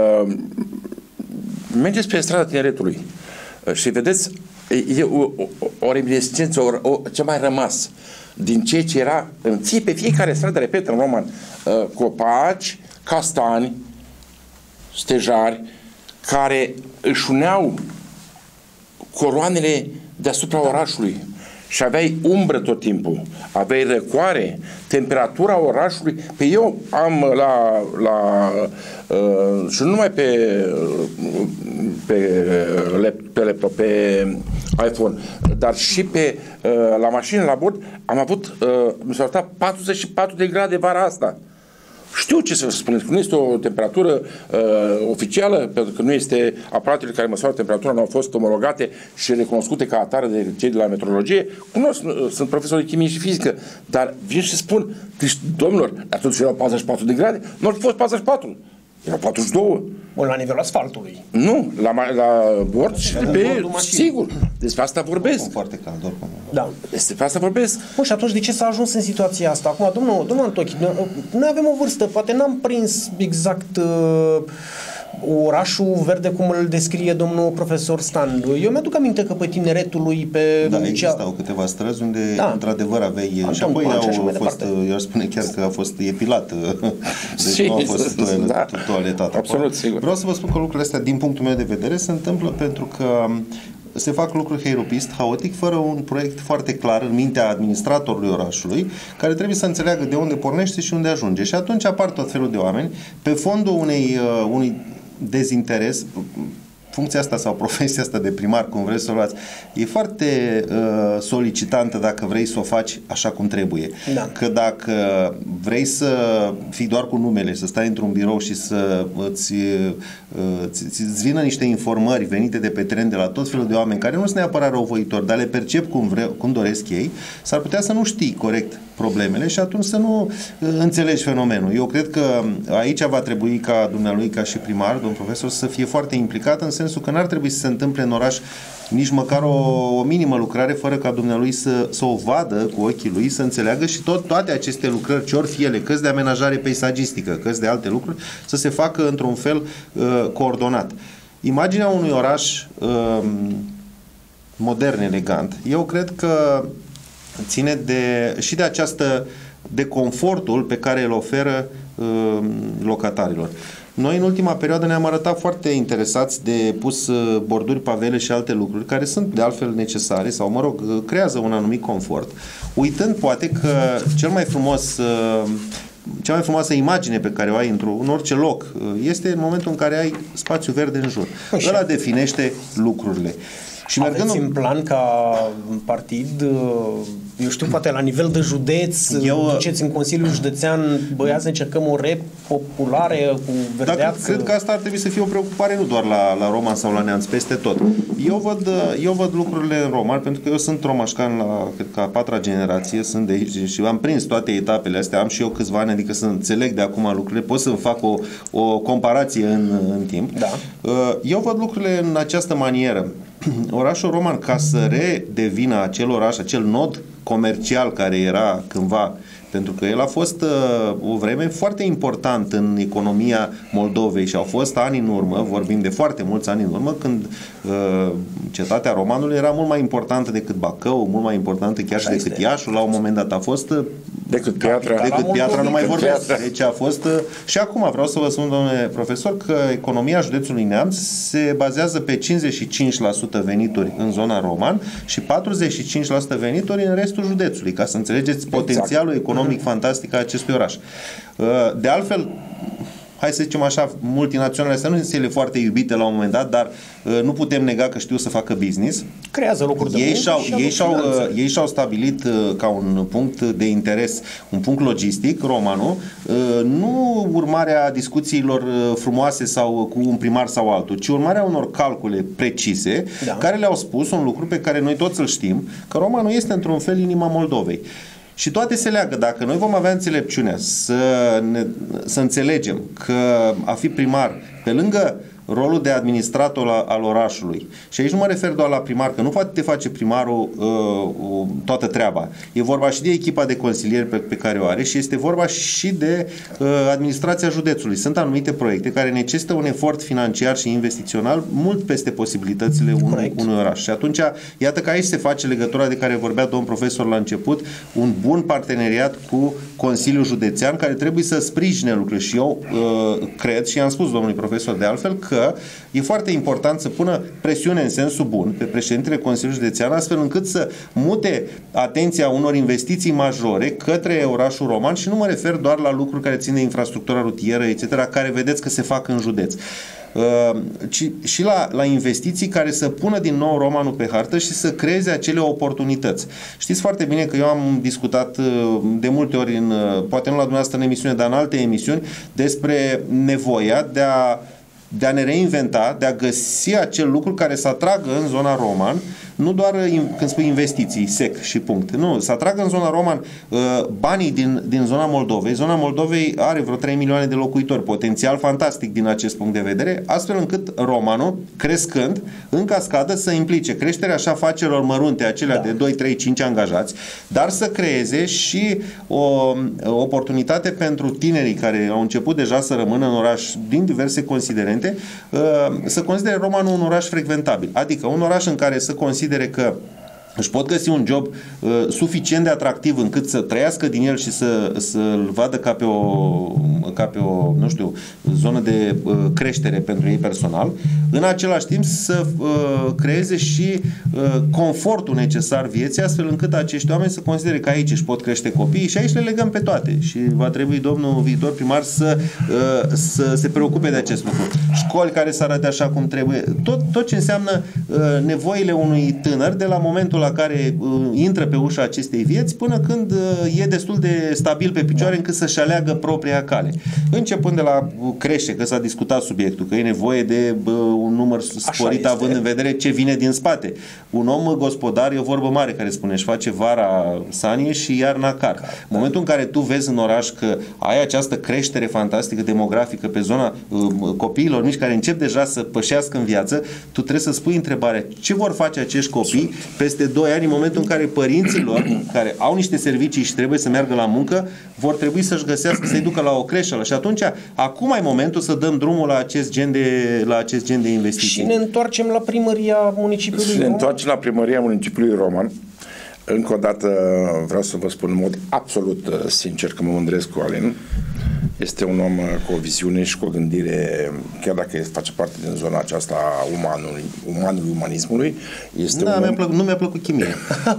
Mergeți pe strada Tineretului și vedeți o reminiscență, ce mai rămas din ceea ce era pe fiecare stradă, repet, în roman, copaci, castani, stejari, care își uneau coroanele deasupra orașului și aveai umbră tot timpul, aveai răcoare, temperatura orașului. Pe eu am și nu numai pe laptop, pe iPhone, dar și la mașină, la bord, am avut, mi s-a arătat 44 de grade vara asta. Știu ce să spuneți, că nu este o temperatură oficială, pentru că nu este, aparatele care măsoară temperatura nu au fost omologate și recunoscute ca atare de cei de la meteorologie. Cunosc, sunt profesor de chimie și fizică, dar vin și spun, domnilor, atunci erau 44 de grade, nu au fost 44, erau 42. La nivelul asfaltului. Nu, la bord și pe, sigur, despre asta vorbesc. Foarte cald, oricum. Da. Despre asta vorbesc. Bun, și atunci de ce s-a ajuns în situația asta? Acum, domnul Antochi, noi avem o vârstă, poate n-am prins exact orașul verde cum îl descrie domnul profesor Stan. Eu mi-aduc aminte că pe Tineretului, pe... Da, existau câteva străzi unde, într-adevăr, aveai... Anton, și apoi au fost, eu aș spune chiar că a fost epilat. Deci nu a fost toaletat. Absolut, sigur. Vreau să vă spun că lucrurile astea, din punctul meu de vedere, se întâmplă pentru că se fac lucruri heiropist, haotic, fără un proiect foarte clar în mintea administratorului orașului, care trebuie să înțeleagă de unde pornește și unde ajunge. Și atunci apar tot felul de oameni, pe fondul unui dezinteres. Funcția asta sau profesia asta de primar, cum vreți să o luați, e foarte solicitantă dacă vrei să o faci așa cum trebuie. Da. Că dacă vrei să fii doar cu numele, să stai într-un birou și să îți vină niște informări venite de pe teren de la tot felul de oameni care nu sunt neapărat răuvoitori, dar le percep cum doresc ei, s-ar putea să nu știi corect problemele și atunci să nu înțelegi fenomenul. Eu cred că aici va trebui ca dumnealui, ca și primar, domn profesor, să fie foarte implicat, în sensul că n-ar trebui să se întâmple în oraș nici măcar o minimă lucrare fără ca dumnealui să o vadă cu ochii lui, să înțeleagă și toate aceste lucrări, ce ori fie ele, că-s de amenajare peisagistică, că-s de alte lucruri, să se facă într-un fel coordonat. Imaginea unui oraș modern, elegant, eu cred că ține și de confortul pe care îl oferă locatarilor. Noi în ultima perioadă ne-am arătat foarte interesați de pus borduri, pavele și alte lucruri care sunt de altfel necesare sau, mă rog, creează un anumit confort, uitând poate că cea mai frumoasă imagine pe care o ai în orice loc este în momentul în care ai spațiu verde în jur. Ăla definește lucrurile. Și aveți în plan ca partid, eu știu, poate la nivel de județ, duceți în Consiliul Județean, băiați, încercăm o repopulare cu verdeață? Cred că asta ar trebui să fie o preocupare nu doar la Roman sau la Neamț, peste tot. Eu văd lucrurile în Roman, pentru că eu sunt romașcan cred că a 4-a generație, sunt de aici și am prins toate etapele astea, am și eu câțiva ani, adică să înțeleg de acum lucrurile, pot să-mi fac o comparație în timp. Da. Eu văd lucrurile în această manieră. Orașul Roman, ca să redevină acel oraș, acel nod comercial care era cândva, pentru că el a fost o vreme foarte important în economia Moldovei și au fost ani în urmă, vorbim de foarte mulți ani în urmă, când cetatea Romanului era mult mai importantă decât Bacău, mult mai importantă chiar și decât Iașul, la un moment dat a fost decât Piatra, nu mai vorbesc. Deci a fost și acum vreau să vă spun, domnule profesor, că economia județului Neamț se bazează pe 55% venituri în zona Roman și 45% venituri în restul județului, ca să înțelegeți potențialul economic fantastic al acestui oraș. De altfel, hai să zicem așa, multinaționale, astea nu sunt ele foarte iubite la un moment dat, dar nu putem nega că știu să facă business. Creează locuri de muncă. Ei și-au stabilit ca un punct de interes, un punct logistic, romanul, nu urmarea discuțiilor frumoase sau cu un primar sau altul, ci urmarea unor calcule precise, care le-au spus un lucru pe care noi toți îl știm, că romanul este într-un fel inima Moldovei. Și toate se leagă. Dacă noi vom avea înțelepciunea să înțelegem că a fi primar, pe lângă rolul de administrator al orașului, și aici nu mă refer doar la primar, că nu poate te face primarul toată treaba. E vorba și de echipa de consilieri pe care o are și este vorba și de administrația județului. Sunt anumite proiecte care necesită un efort financiar și investițional mult peste posibilitățile unui oraș. Și atunci, iată că aici se face legătura de care vorbea domn profesor la început, un bun parteneriat cu Consiliul Județean care trebuie să sprijine lucrurile. Și eu cred, și am spus domnului profesor de altfel, că e foarte important să pună presiune în sensul bun pe președintele Consiliului Județean, astfel încât să mute atenția unor investiții majore către orașul roman, și nu mă refer doar la lucruri care țin de infrastructura rutieră, etc., care vedeți că se fac în județ, ci și la investiții care să pună din nou romanul pe hartă și să creeze acele oportunități. Știți foarte bine că eu am discutat de multe ori, poate nu la dumneavoastră în emisiune, dar în alte emisiuni, despre nevoia de a ne reinventa, de a găsi acel lucru care să atragă în zona roman, nu doar când spui investiții, sec și punct. Nu, să atragă în zona roman banii din zona Moldovei. Zona Moldovei are vreo 3 milioane de locuitori, potențial fantastic din acest punct de vedere, astfel încât romanul, crescând, în cascadă să implice creșterea așa afacerilor mărunte, acelea de 2, 3, 5 angajați, dar să creeze și o oportunitate pentru tinerii care au început deja să rămână în oraș din diverse considerente, să considere romanul un oraș frecventabil. Adică un oraș în care să considere că își pot găsi un job suficient de atractiv încât să trăiască din el și să-l vadă ca pe o, nu știu, zonă de creștere pentru ei personal, în același timp să creeze și confortul necesar vieții, astfel încât acești oameni să considere că aici își pot crește copiii, și aici le legăm pe toate și va trebui domnul viitor primar să se preocupe de acest lucru. Școli care să arate așa cum trebuie, tot ce înseamnă nevoile unui tânăr de la momentul la care intră pe ușa acestei vieți până când e destul de stabil pe picioare încât să-și aleagă propria cale. Începând de la crește, că s-a discutat subiectul, că e nevoie de un număr sporit având în vedere ce vine din spate. Un om gospodar, e o vorbă mare care spune, își face vara sanie și iarna car. În momentul în care tu vezi în oraș că ai această creștere fantastică demografică pe zona copiilor mici care încep deja să pășească în viață, tu trebuie să spui întrebarea, ce vor face acești copii peste 2 ani, în momentul în care părinții lor, care au niște servicii și trebuie să meargă la muncă, vor trebui să-și găsească, să-i ducă la o creșă. Și atunci, acum e momentul să dăm drumul la acest gen de investiții. Și ne întoarcem la primăria municipiului Roman. Ne întoarcem la primăria municipiului Roman. Încă o dată vreau să vă spun în mod absolut sincer că mă mândresc cu Alin. Este un om cu o viziune și cu o gândire, chiar dacă face parte din zona aceasta umanului, umanismului. Este nu mi-a plăcut chimia.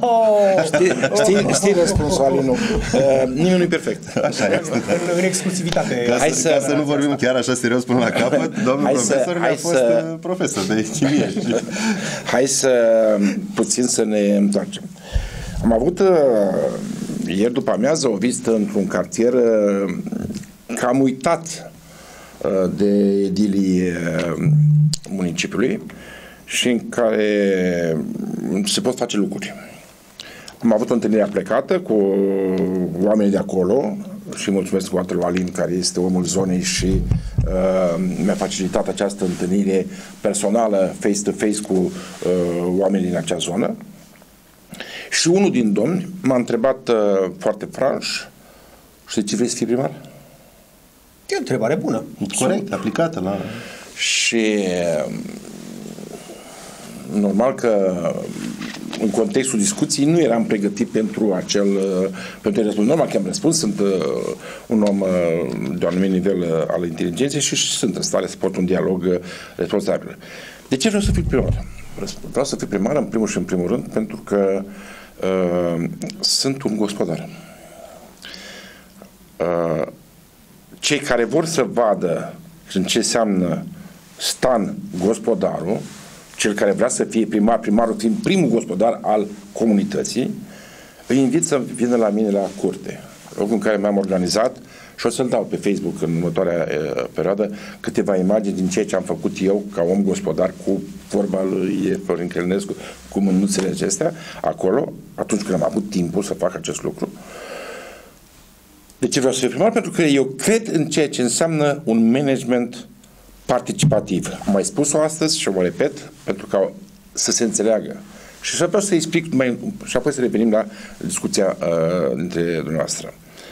Știi răspunsul, Alin? Nimeni nu e perfect. Așa este. În exclusivitate. Ca să nu vorbim chiar așa serios până la capăt, domnul profesor mi-a fost profesor de chimie. Hai puțin să ne întoarcem. Am avut ieri după amiază o vizită într-un cartier că am uitat de edilii municipiului și în care se pot face lucruri. Am avut o întâlnire aplecată cu oamenii de acolo și mulțumesc foarte lui Alin, care este omul zonei și mi-a facilitat această întâlnire personală, face-to-face cu oamenii din acea zonă. Și unul din domni m-a întrebat foarte franș, știi ce vrei să fii primar? E o întrebare bună. Corect, aplicată la... Și normal că în contextul discuției nu eram pregătit pentru acel răspuns. Normal că am răspuns, sunt un om de un anumit nivel al inteligenței și sunt în stare să port un dialog responsabil. De ce vreau să fiu primar? Vreau să fiu primar în primul și în primul rând pentru că sunt un gospodar. cei care vor să vadă în ce înseamnă stan gospodarul, cel care vrea să fie primar, primarul fiind primul gospodar al comunității, îi invit să vină la mine la curte, locul în care mi-am organizat și o să-l dau pe Facebook în următoarea perioadă câteva imagini din ceea ce am făcut eu ca om gospodar cu vorba lui Florin Călinescu, cu mânuțele acestea, acolo, atunci când am avut timpul să fac acest lucru. De ce vreau să fiu primar? Pentru că eu cred în ceea ce înseamnă un management participativ. Am mai spus-o astăzi și o repet pentru ca să se înțeleagă. Și să vreau să explic și apoi să revenim la discuția dintre dumneavoastră.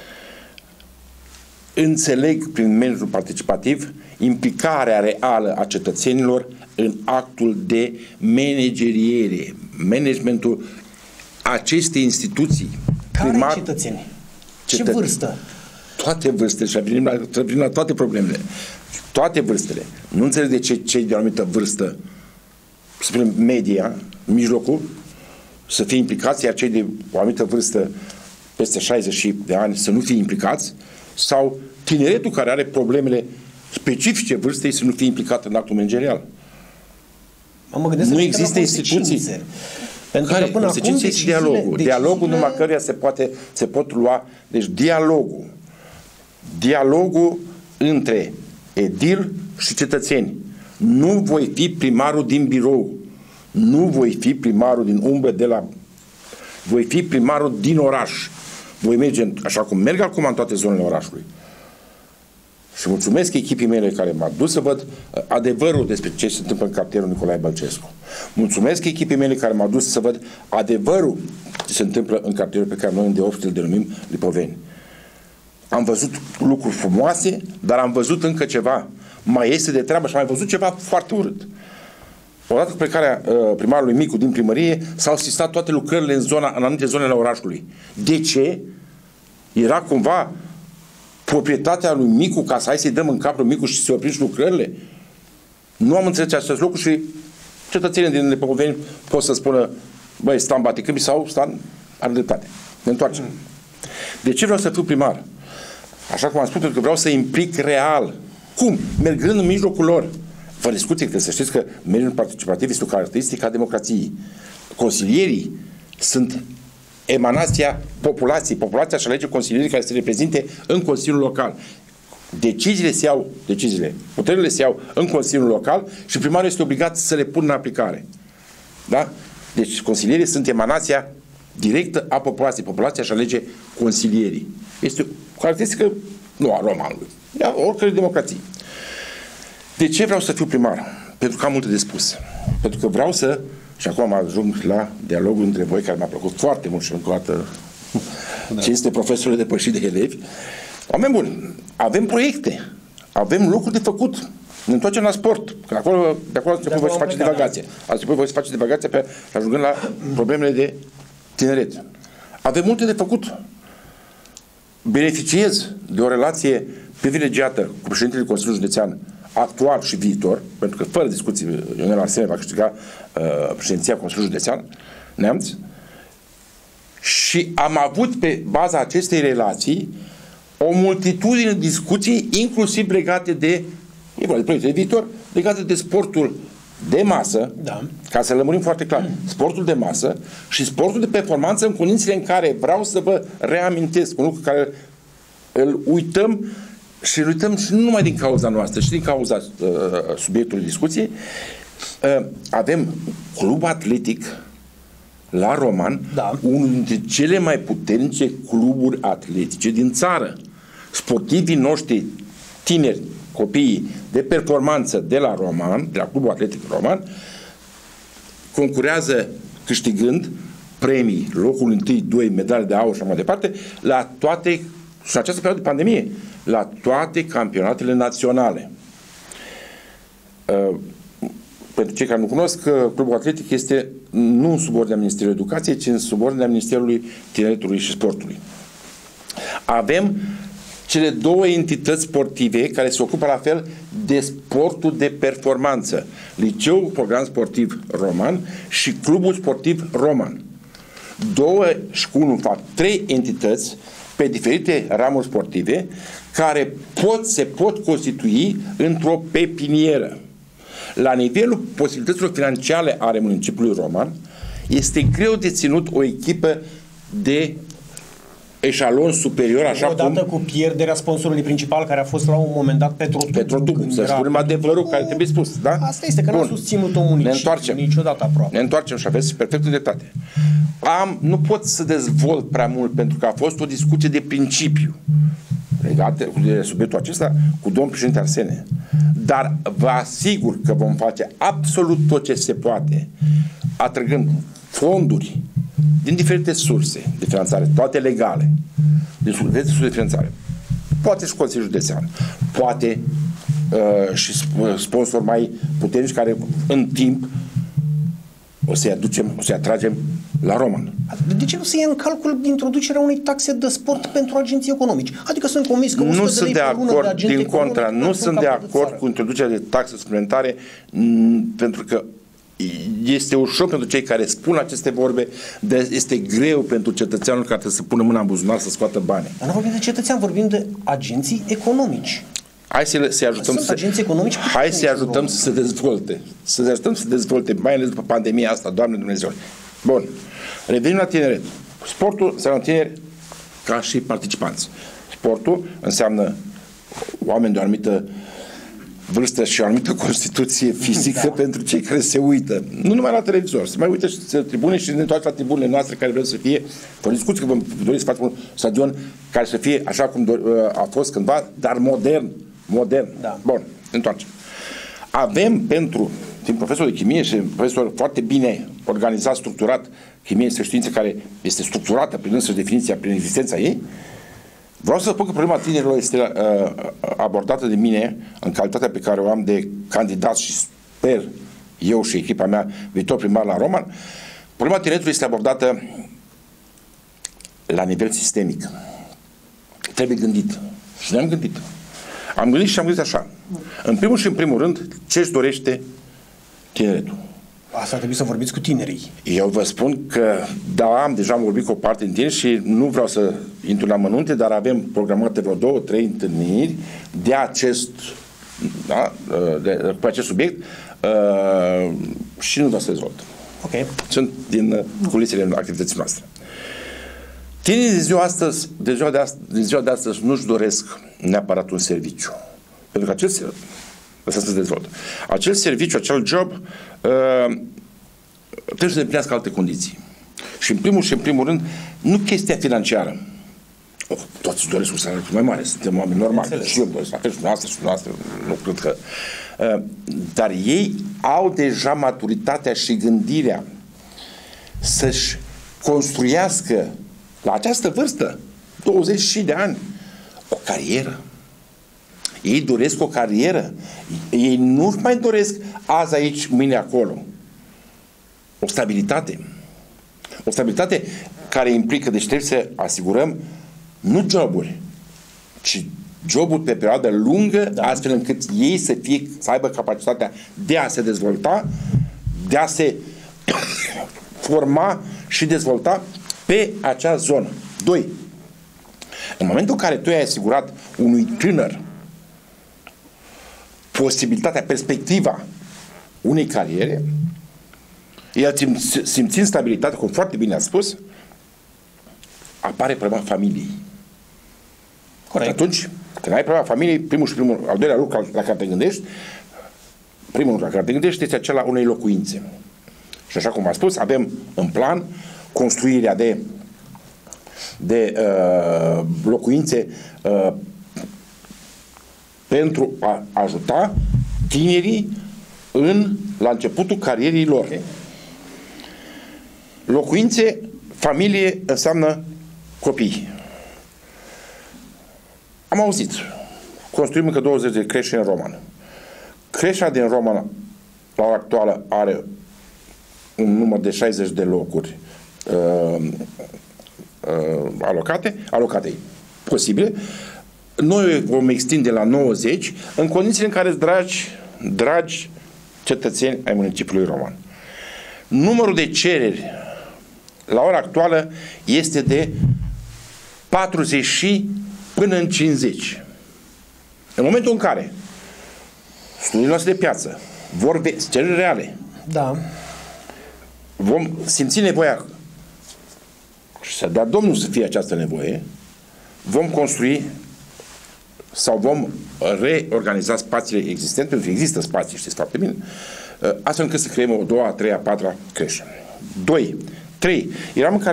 Înțeleg prin managementul participativ implicarea reală a cetățenilor în actul de manageriere, managementul acestei instituții. Care cetățeni? Ce vârstă? Toate vârstele și venim la toate problemele. Toate vârstele. Nu înțeleg de ce cei de o anumită vârstă, să spunem media, mijlocul, să fie implicați, iar cei de o anumită vârstă peste 60 de ani să nu fie implicați, sau tineretul care are problemele specifice vârstei să nu fie implicat în actul managerial. Nu există instituții. Pentru că până acum dialogul numai căruia se pot lua. Deci dialogul între edil și cetățeni. Nu voi fi primarul din birou. Nu voi fi primarul din umbră voi fi primarul din oraș. Voi merge așa cum merg acum în toate zonele orașului. Și mulțumesc echipii mele care m-a dus să văd adevărul despre ce se întâmplă în cartierul Nicolae Bălcescu. Mulțumesc echipii mele care m-a dus să văd adevărul ce se întâmplă în cartierul pe care noi în de îl denumim Lipoveni. Am văzut lucruri frumoase, dar am văzut încă ceva. Mai este de treabă și am mai văzut ceva foarte urât. Odată cu plecarea primarului Micu din primărie, s-au sistat toate lucrările în anumite zone ale orașului. De ce? Era cumva proprietatea lui Micu ca să hai să-i dăm în cap lui Micu și să se opriți lucrările? Nu am înțeles acest lucru și cetățenii din Lipoveni pot să spună băi, Stan bate câmpi sau Stan are dreptate. Ne întoarcem. De ce vreau să fiu primar? Așa cum am spus, pentru că vreau să implic real. Cum? Mergând în mijlocul lor. Fără discuție, că să știți că mediul participativ este o caracteristică a democrației. Consilierii sunt emanația populației. Populația își alege consilierii care se reprezinte în Consiliul Local. Puterile se iau în Consiliul Local și primarul este obligat să le pună în aplicare. Da? Deci consilierii sunt emanația directă a populației. Populația își alege consilierii. Este o caracteristică nu a romanului, a oricărei democrații. De ce vreau să fiu primar? Pentru că am multe de spus. Pentru că vreau să, și acum ajung la dialogul între voi, care mi-a plăcut foarte mult și încă o dată ce este profesorul depășit de elevi. Oameni buni, avem proiecte, avem lucruri de făcut. Ne întoarcem la sport. Că de acolo voi să face divagație. Voi să face divagație ajungând la problemele de tineret. Avem multe de făcut. Beneficiez de o relație privilegiată cu președintele Consiliului Județean actual și viitor, pentru că fără discuții Ionel Arsene va câștiga președinția Consiliului Județean Neamț, și am avut pe baza acestei relații o multitudine de discuții, inclusiv legate de proiecte de viitor, legate de sportul de masă, ca să lămurim foarte clar, sportul de masă și sportul de performanță în condițiile în care vreau să vă reamintesc un lucru care îl uităm și îl uităm și nu numai din cauza noastră, și din cauza subiectului discuției. Avem club atletic la Roman, unul dintre cele mai puternice cluburi atletice din țară. Sportivii noștri tineri, copiii de performanță de la Roman, de la Clubul Atletic Roman, concurează câștigând premii, locul 1, 2, medale de aur și mai departe, la toate, și în această perioadă de pandemie, la toate campionatele naționale. Pentru cei care nu cunosc, Clubul Atletic este nu în subordinea Ministerului Educației, ci în subordinea Ministerului Tineretului și Sportului. Avem cele două entități sportive care se ocupă la fel de sportul de performanță. Liceul Program Sportiv Roman și Clubul Sportiv Roman. Două și cu unul fac 3 entități pe diferite ramuri sportive care se pot constitui într-o pepinieră. La nivelul posibilităților financiare ale municipiului Roman, este greu de ținut o echipă de eșalon superior, așa odată cu pierderea sponsorului principal, care a fost la un moment dat Petrotubu, să spunem adevărul care trebuie spus, da? Asta este, că n-a susținut-o municipiul niciodată aproape. Ne întoarcem și aveți perfectă dreptate. Nu pot să dezvolt prea mult, pentru că a fost o discuție de principiu legată de subiectul acesta cu domnul președinte Arsene. Dar vă asigur că vom face absolut tot ce se poate, atrăgând fonduri din diferite surse de finanțare, toate legale, din diferite surse de finanțare. Poate și Consiliul Județean, poate și sponsori mai puternici care în timp o să-i atragem la Roman. De ce nu se ia în calcul introducerea unei taxe de sport pentru agenții economici? Adică sunt convins că nu sunt de acord, din contra, nu sunt de acord cu introducerea de taxe suplimentare, pentru că este ușor pentru cei care spun aceste vorbe, dar este greu pentru cetățeanul care trebuie să pună mâna în buzunar să scoată bani. Dar nu vorbim de cetățean, vorbim de agenții economici. Hai să ajutăm să ajutăm să se dezvolte. Să se ajutăm să se dezvolte, mai ales după pandemia asta, Doamne Dumnezeu. Bun. Revenim la tineret. Sportul înseamnă tineri ca și participanți. Sportul înseamnă oameni de o anumită vârstă și o anumită constituție fizică pentru cei care se uită. Nu numai la televizor, se mai uită și la tribune și ne întoarce la tribunele noastre care vreau să fie, fără discuție că vă doriți să facem un stadion care să fie așa cum a fost cândva, dar modern. Da. Bun, ne întoarcem. Avem fiind profesor de chimie și profesor foarte bine organizat, structurat, chimie este o știință care este structurată prin însăși definiția, prin existența ei. Vreau să spun că problema tinerilor este abordată de mine în calitatea pe care o am de candidat și sper eu și echipa mea viitor primar la Roman. Problema tineretului este abordată la nivel sistemic. Trebuie gândit. Și ne-am gândit. Am gândit și am gândit așa. În primul și în primul rând, ce își dorește tineretul? Asta trebuie să vorbiți cu tinerii. Eu vă spun că, da, deja am vorbit cu o parte din tineri și nu vreau să intru la mănunte, dar avem programate vreo 2-3 întâlniri de pe acest subiect și nu vreau să dezvolt. Okay. Sunt din culisele activității noastre. Tinerii de ziua de astăzi nu-și doresc neapărat un serviciu. Pentru că să se dezvoltă. Acel serviciu, acel job trebuie să îndeplinească alte condiții. Și în primul rând, nu chestia financiară. Toți își doresc un salariu mai mare, suntem oameni normali. Și eu doresc, la fel și noastră, nu cred că... dar ei au deja maturitatea și gândirea să-și construiască la această vârstă, 20 de ani, o carieră. Ei doresc o carieră. Ei nu mai doresc azi aici, mâine acolo. O stabilitate. O stabilitate care implică, deci trebuie să asigurăm nu joburi, ci joburi pe perioadă lungă, astfel încât ei să aibă capacitatea de a se dezvolta, de a se forma și dezvolta pe acea zonă. 2. În momentul în care tu ai asigurat unui tânăr posibilitatea, perspectiva unei cariere, el simțind stabilitate, cum foarte bine a spus, apare problema familiei. Corect. Atunci, când ai problema familiei, al doilea lucru la care te gândești, primul lucru la care te gândești este acela unei locuințe. Și așa cum am spus, avem în plan construirea de locuințe pentru a ajuta tinerii la începutul carierii lor. Okay. Locuințe, familie înseamnă copii. Am auzit. Construim încă 20 de creșe în Roman. Creșa din Roman la ora actuală are un număr de 60 de locuri alocate posibile. Noi vom extinde la 90 în condițiile în care dragi cetățeni ai municipiului Roman. Numărul de cereri la ora actuală este de 40 și până în 50. În momentul în care studiile noastre de piață vor cereri reale, Da. vom simți nevoia și să dea Domnul să fie această nevoie, vom construi sau vom reorganiza spațiile existente, pentru că există spații, știți foarte bine, astfel încât să creăm o 2-a, 3-a, 4-a creșă. 2. 3. Eram în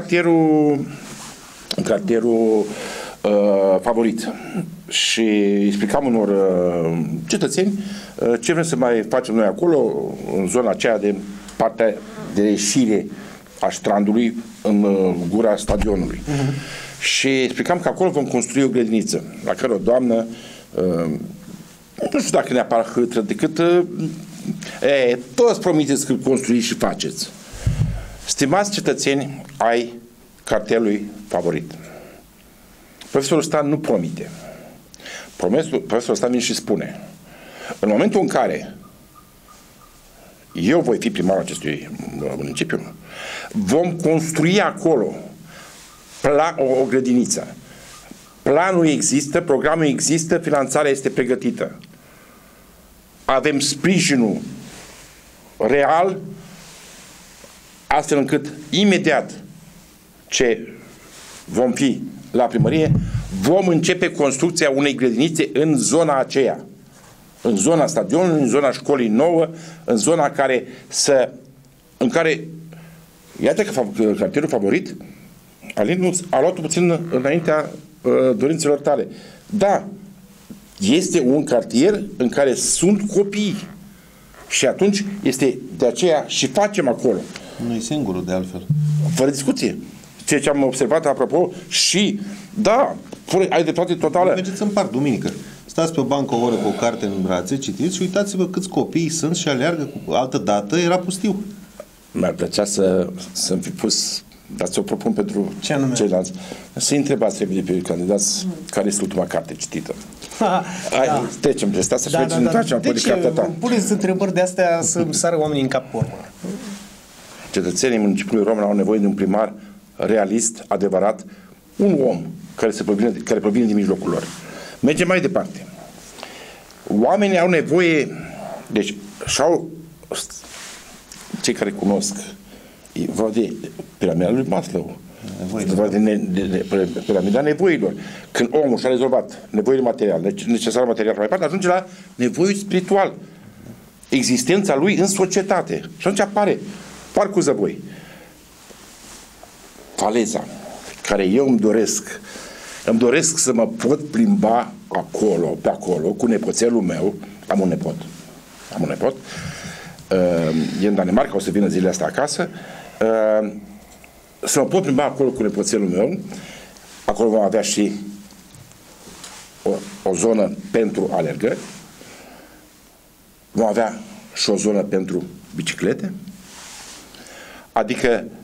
cartierul Favorit și explicam unor cetățeni ce vrem să mai facem noi acolo, în zona aceea de partea de ieșire a strandului în gura stadionului. Și explicam că acolo vom construi o grădiniță, la care o doamnă, nu știu dacă neapărat hâtră, decât toți promiteți că construiți și faceți. Stimați cetățeni ai cartelului Favorit, profesorul Stan nu promite. Profesorul Stan vine și spune: în momentul în care eu voi fi primarul acestui municipiu, vom construi acolo o grădiniță. Planul există, programul există, finanțarea este pregătită. Avem sprijinul real, astfel încât imediat ce vom fi la primărie, vom începe construcția unei grădinițe în zona aceea. În zona stadionului, în zona școlii nouă, în zona în care iată că cartierul Favorit, Alin a luat puțin înaintea dorințelor tale. Da, este un cartier în care sunt copii. Și atunci este de aceea și facem acolo. Nu e singurul, de altfel. Fără discuție. Ceea ce am observat, apropo, și da, ai dreptate totală. Mergeți în parc, duminică. Stați pe o bancă o oră cu o carte în brațe, citiți și uitați-vă câți copii sunt și aleargă cu altă dată, era pustiu. Mi-ar plăcea să-mi fi pus, dar ți-o propun pentru ceilalți, să-i întrebați pe candidați care este ultima carte citită. Trecem peste asta și ne întoarcem apoi de cartea ta. Puneți întrebări de astea să-mi sară oamenii în cap pe urmă. Cetățenii municipiului Roman au nevoie de un primar realist, adevărat, un om care provine din mijlocul lor. Mergem mai departe. Oamenii au nevoie, deci, cei care cunosc, vorba de piramida lui Maslow, vorba de piramida nevoilor. Când omul și-a rezolvat nevoile materiale, necesarul material mai departe, ajunge la nevoie spiritual. Existența lui în societate. Și atunci apare parcul Zăvoi. Faleza, care eu îmi doresc să mă pot plimba pe acolo, cu nepoțelul meu. Am un nepot. E în Danemarca, o să vină zilele astea acasă. Să mă pot plimba acolo cu nepoțelul meu. Acolo vom avea și o zonă pentru alergări. Vom avea și o zonă pentru biciclete. Adică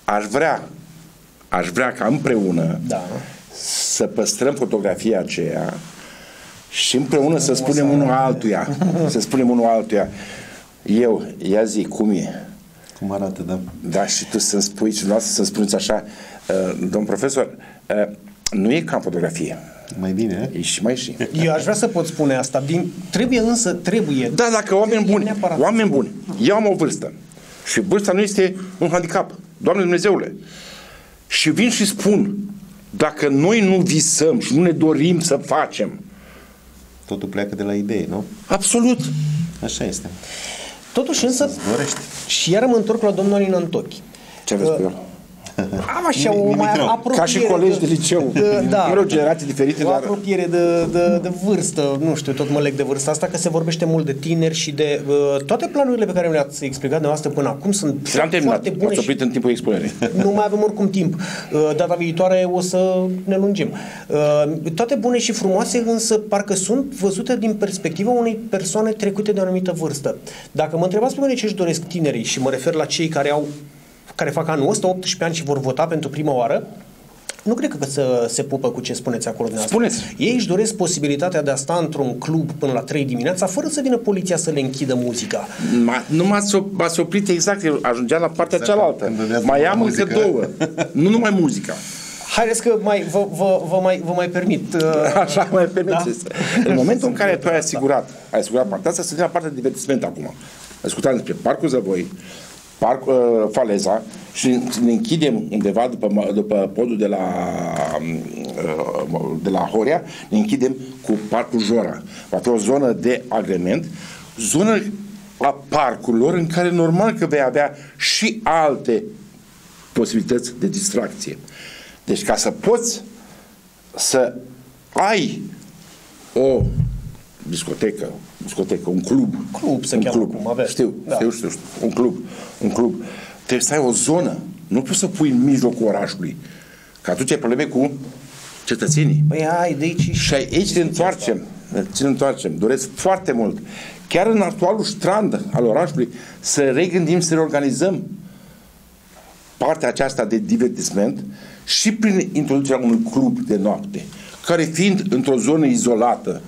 aș vrea ca împreună să păstrăm fotografia aceea și împreună să spunem unul altuia. Ia zi, cum e? Cum arată, da. Da, și tu să-mi spui și dumneavoastră să-mi spuneți așa, domn profesor, nu e ca în fotografie. Mai bine, e și mai și. Eu aș vrea să pot spune asta. Trebuie. Da, dacă oameni buni, eu am o vârstă și vârsta nu este un handicap. Doamne Dumnezeule. Și vin și spun, dacă noi nu visăm și nu ne dorim să facem, totul pleacă de la idee, nu? Absolut. Așa este. Totuși însă, și iar mă întorc la domnul Alin Antochi. Ce aveți cu el? Am așa o mai apropiere. Ca și colegi de liceu. Mă generații diferite. O apropiere de vârstă. Nu știu, tot mă leg de vârsta asta, că se vorbește mult de tineri și de toate planurile pe care le-ați explicat dumneavoastră până acum sunt foarte bune. Ați oprit în timpul expunerii. Nu mai avem oricum timp. Data viitoare o să ne lungim. Toate bune și frumoase, însă parcă sunt văzute din perspectiva unei persoane trecute de o anumită vârstă. Dacă mă întrebați pe mine ce își doresc tinerii, și mă refer la cei care fac anul ăsta 18 ani și vor vota pentru prima oară, nu cred că se pupă cu ce spuneți acolo dumneavoastră. Spuneți. Ei își doresc posibilitatea de a sta într-un club până la 3 dimineața fără să vină poliția să le închidă muzica. Nu m-ați oprit exact, ajungeam la partea cealaltă. Mai am încă două. Nu numai muzica. Haideți că vă mai permit. Așa mai permiteți. Da? În momentul în care tu ai asigurat partea asta, suntem la partea de divertisment acum. Ai discutat despre Parcul Zăvoi, Faleza și ne închidem undeva după podul de la Horea, ne închidem cu Parcul Jora. Va fi o zonă de agrement, zonă a parcurilor în care normal că vei avea și alte posibilități de distracție. Deci ca să poți să ai o discotecă, un club. Se cheamă cum aveți. Știu, un club. Trebuie să ai o zonă. Nu poți să pui în mijlocul orașului. Că atunci ai probleme cu cetățenii. Păi hai de aici și aici ne întoarcem. Doresc foarte mult. Chiar în actualul strand al orașului să regândim, să reorganizăm partea aceasta de divertisment și prin introducerea unui club de noapte, care fiind într-o zonă izolată,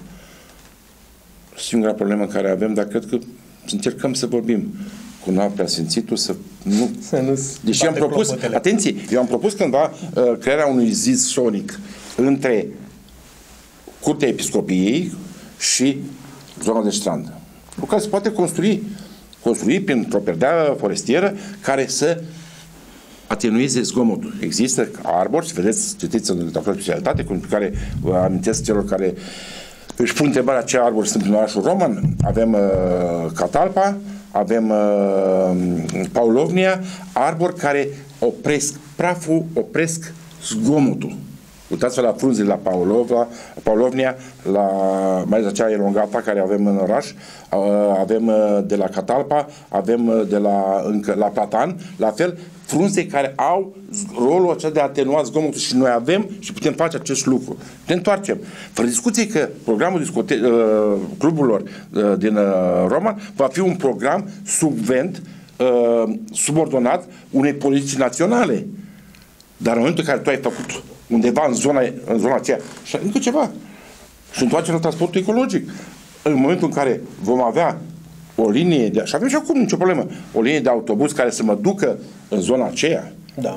singura problemă care avem, dar cred că încercăm să vorbim cu noaptea simțitul, să nu... Deși am propus, atenție, eu am propus cândva crearea unui zid sonic între Curtea Episcopiei și zona de strand. Cu care se poate construi printr-o perdea forestieră care să atenueze zgomotul. Există arbori, și vedeți, citiți în literatură de specialitate, cu care vă amintesc celor care își pun întrebarea ce arbori sunt în orașul Roman. Avem catalpa, avem paulovnia, arbori care opresc praful, opresc zgomotul. Uitați-vă la frunzele la paulovnia, mai ales acea elongata care avem în oraș, avem de la catalpa, avem de la platan, la fel, frunze care au rolul acesta de a atenua zgomotul și noi avem și putem face acest lucru. Ne întoarcem. Fără discuție că programul cluburilor din Roma va fi un program subvent, subordonat unei politici naționale. Dar în momentul în care tu ai făcut undeva în zona aceea și încă ceva și întoarcem la transportul ecologic, în momentul în care vom avea o linie și avem și acum nicio problemă, o linie de autobuz care să mă ducă în zona aceea, da,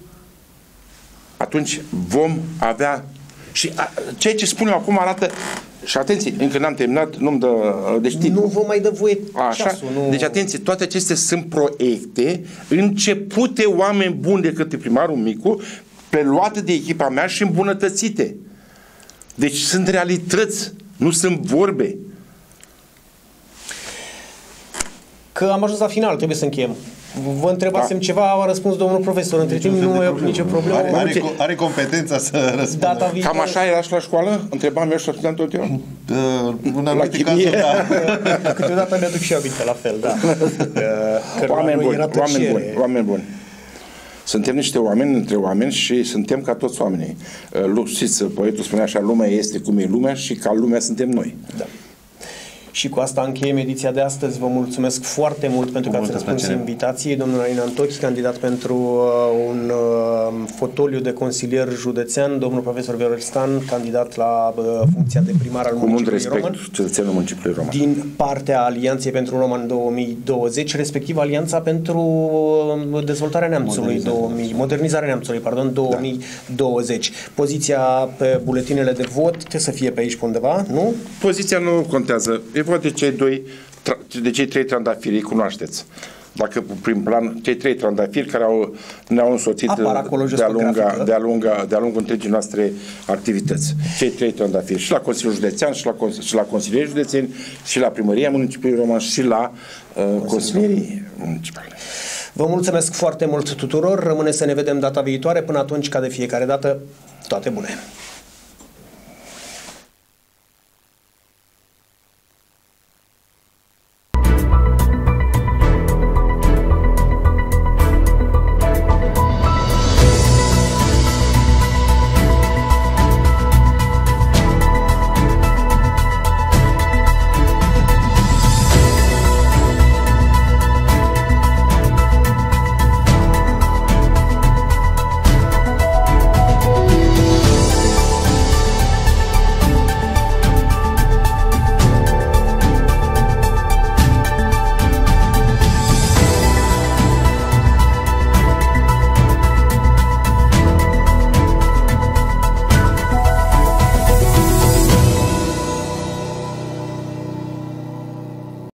atunci vom avea și ceea ce spunem acum arată, și atenție, încă n-am terminat, nu-mi dă deci timp. Nu vă mai dă voie ceasul. Nu... Deci atenție, toate acestea sunt proiecte începute oameni buni de către primarul Micu, preluate de echipa mea și îmbunătățite. Deci sunt realități, nu sunt vorbe. Că am ajuns la final, trebuie să încheiem. Vă întrebasem ceva, a răspuns domnul profesor. Între timp nu mai e nicio problemă. Are competența să răspundă. Cam așa era și la școală? Întrebam eu și răspundeam tot eu? În anumite cazuri, da. Câteodată mi-aduc și eu aminte, la fel, da. Oameni buni. Suntem niște oameni între oameni și suntem ca toți oamenii. Știți, poetul spunea așa, lumea este cum e lumea și ca lumea suntem noi. Da. Și cu asta încheiem ediția de astăzi. Vă mulțumesc foarte mult pentru că ați răspuns invitației. Domnul Alin Antochi, candidat pentru un fotoliu de consilier județean, domnul profesor Viorel, candidat la funcția de primar al municipiului Roman. Cu respect, cetățenul municipiului Roman. Din partea Alianței pentru Roman 2020, respectiv Alianța pentru dezvoltarea neamțului, modernizarea neamțului, 2020. Da. Poziția pe buletinele de vot trebuie să fie pe aici pe undeva, nu? Poziția nu contează. E vorba de cei trei trandafiri, îi cunoașteți. Dacă prin plan, cei trei trandafiri care ne-au însoțit de-a lungul întregii noastre activități. Cei trei trandafiri. Și la Consiliul Județean, și la Consilierii Județeni, și la Primăria Municipiului Roman, și la Consilierii Municipale. Vă mulțumesc foarte mult tuturor. Rămâne să ne vedem data viitoare. Până atunci, ca de fiecare dată, toate bune!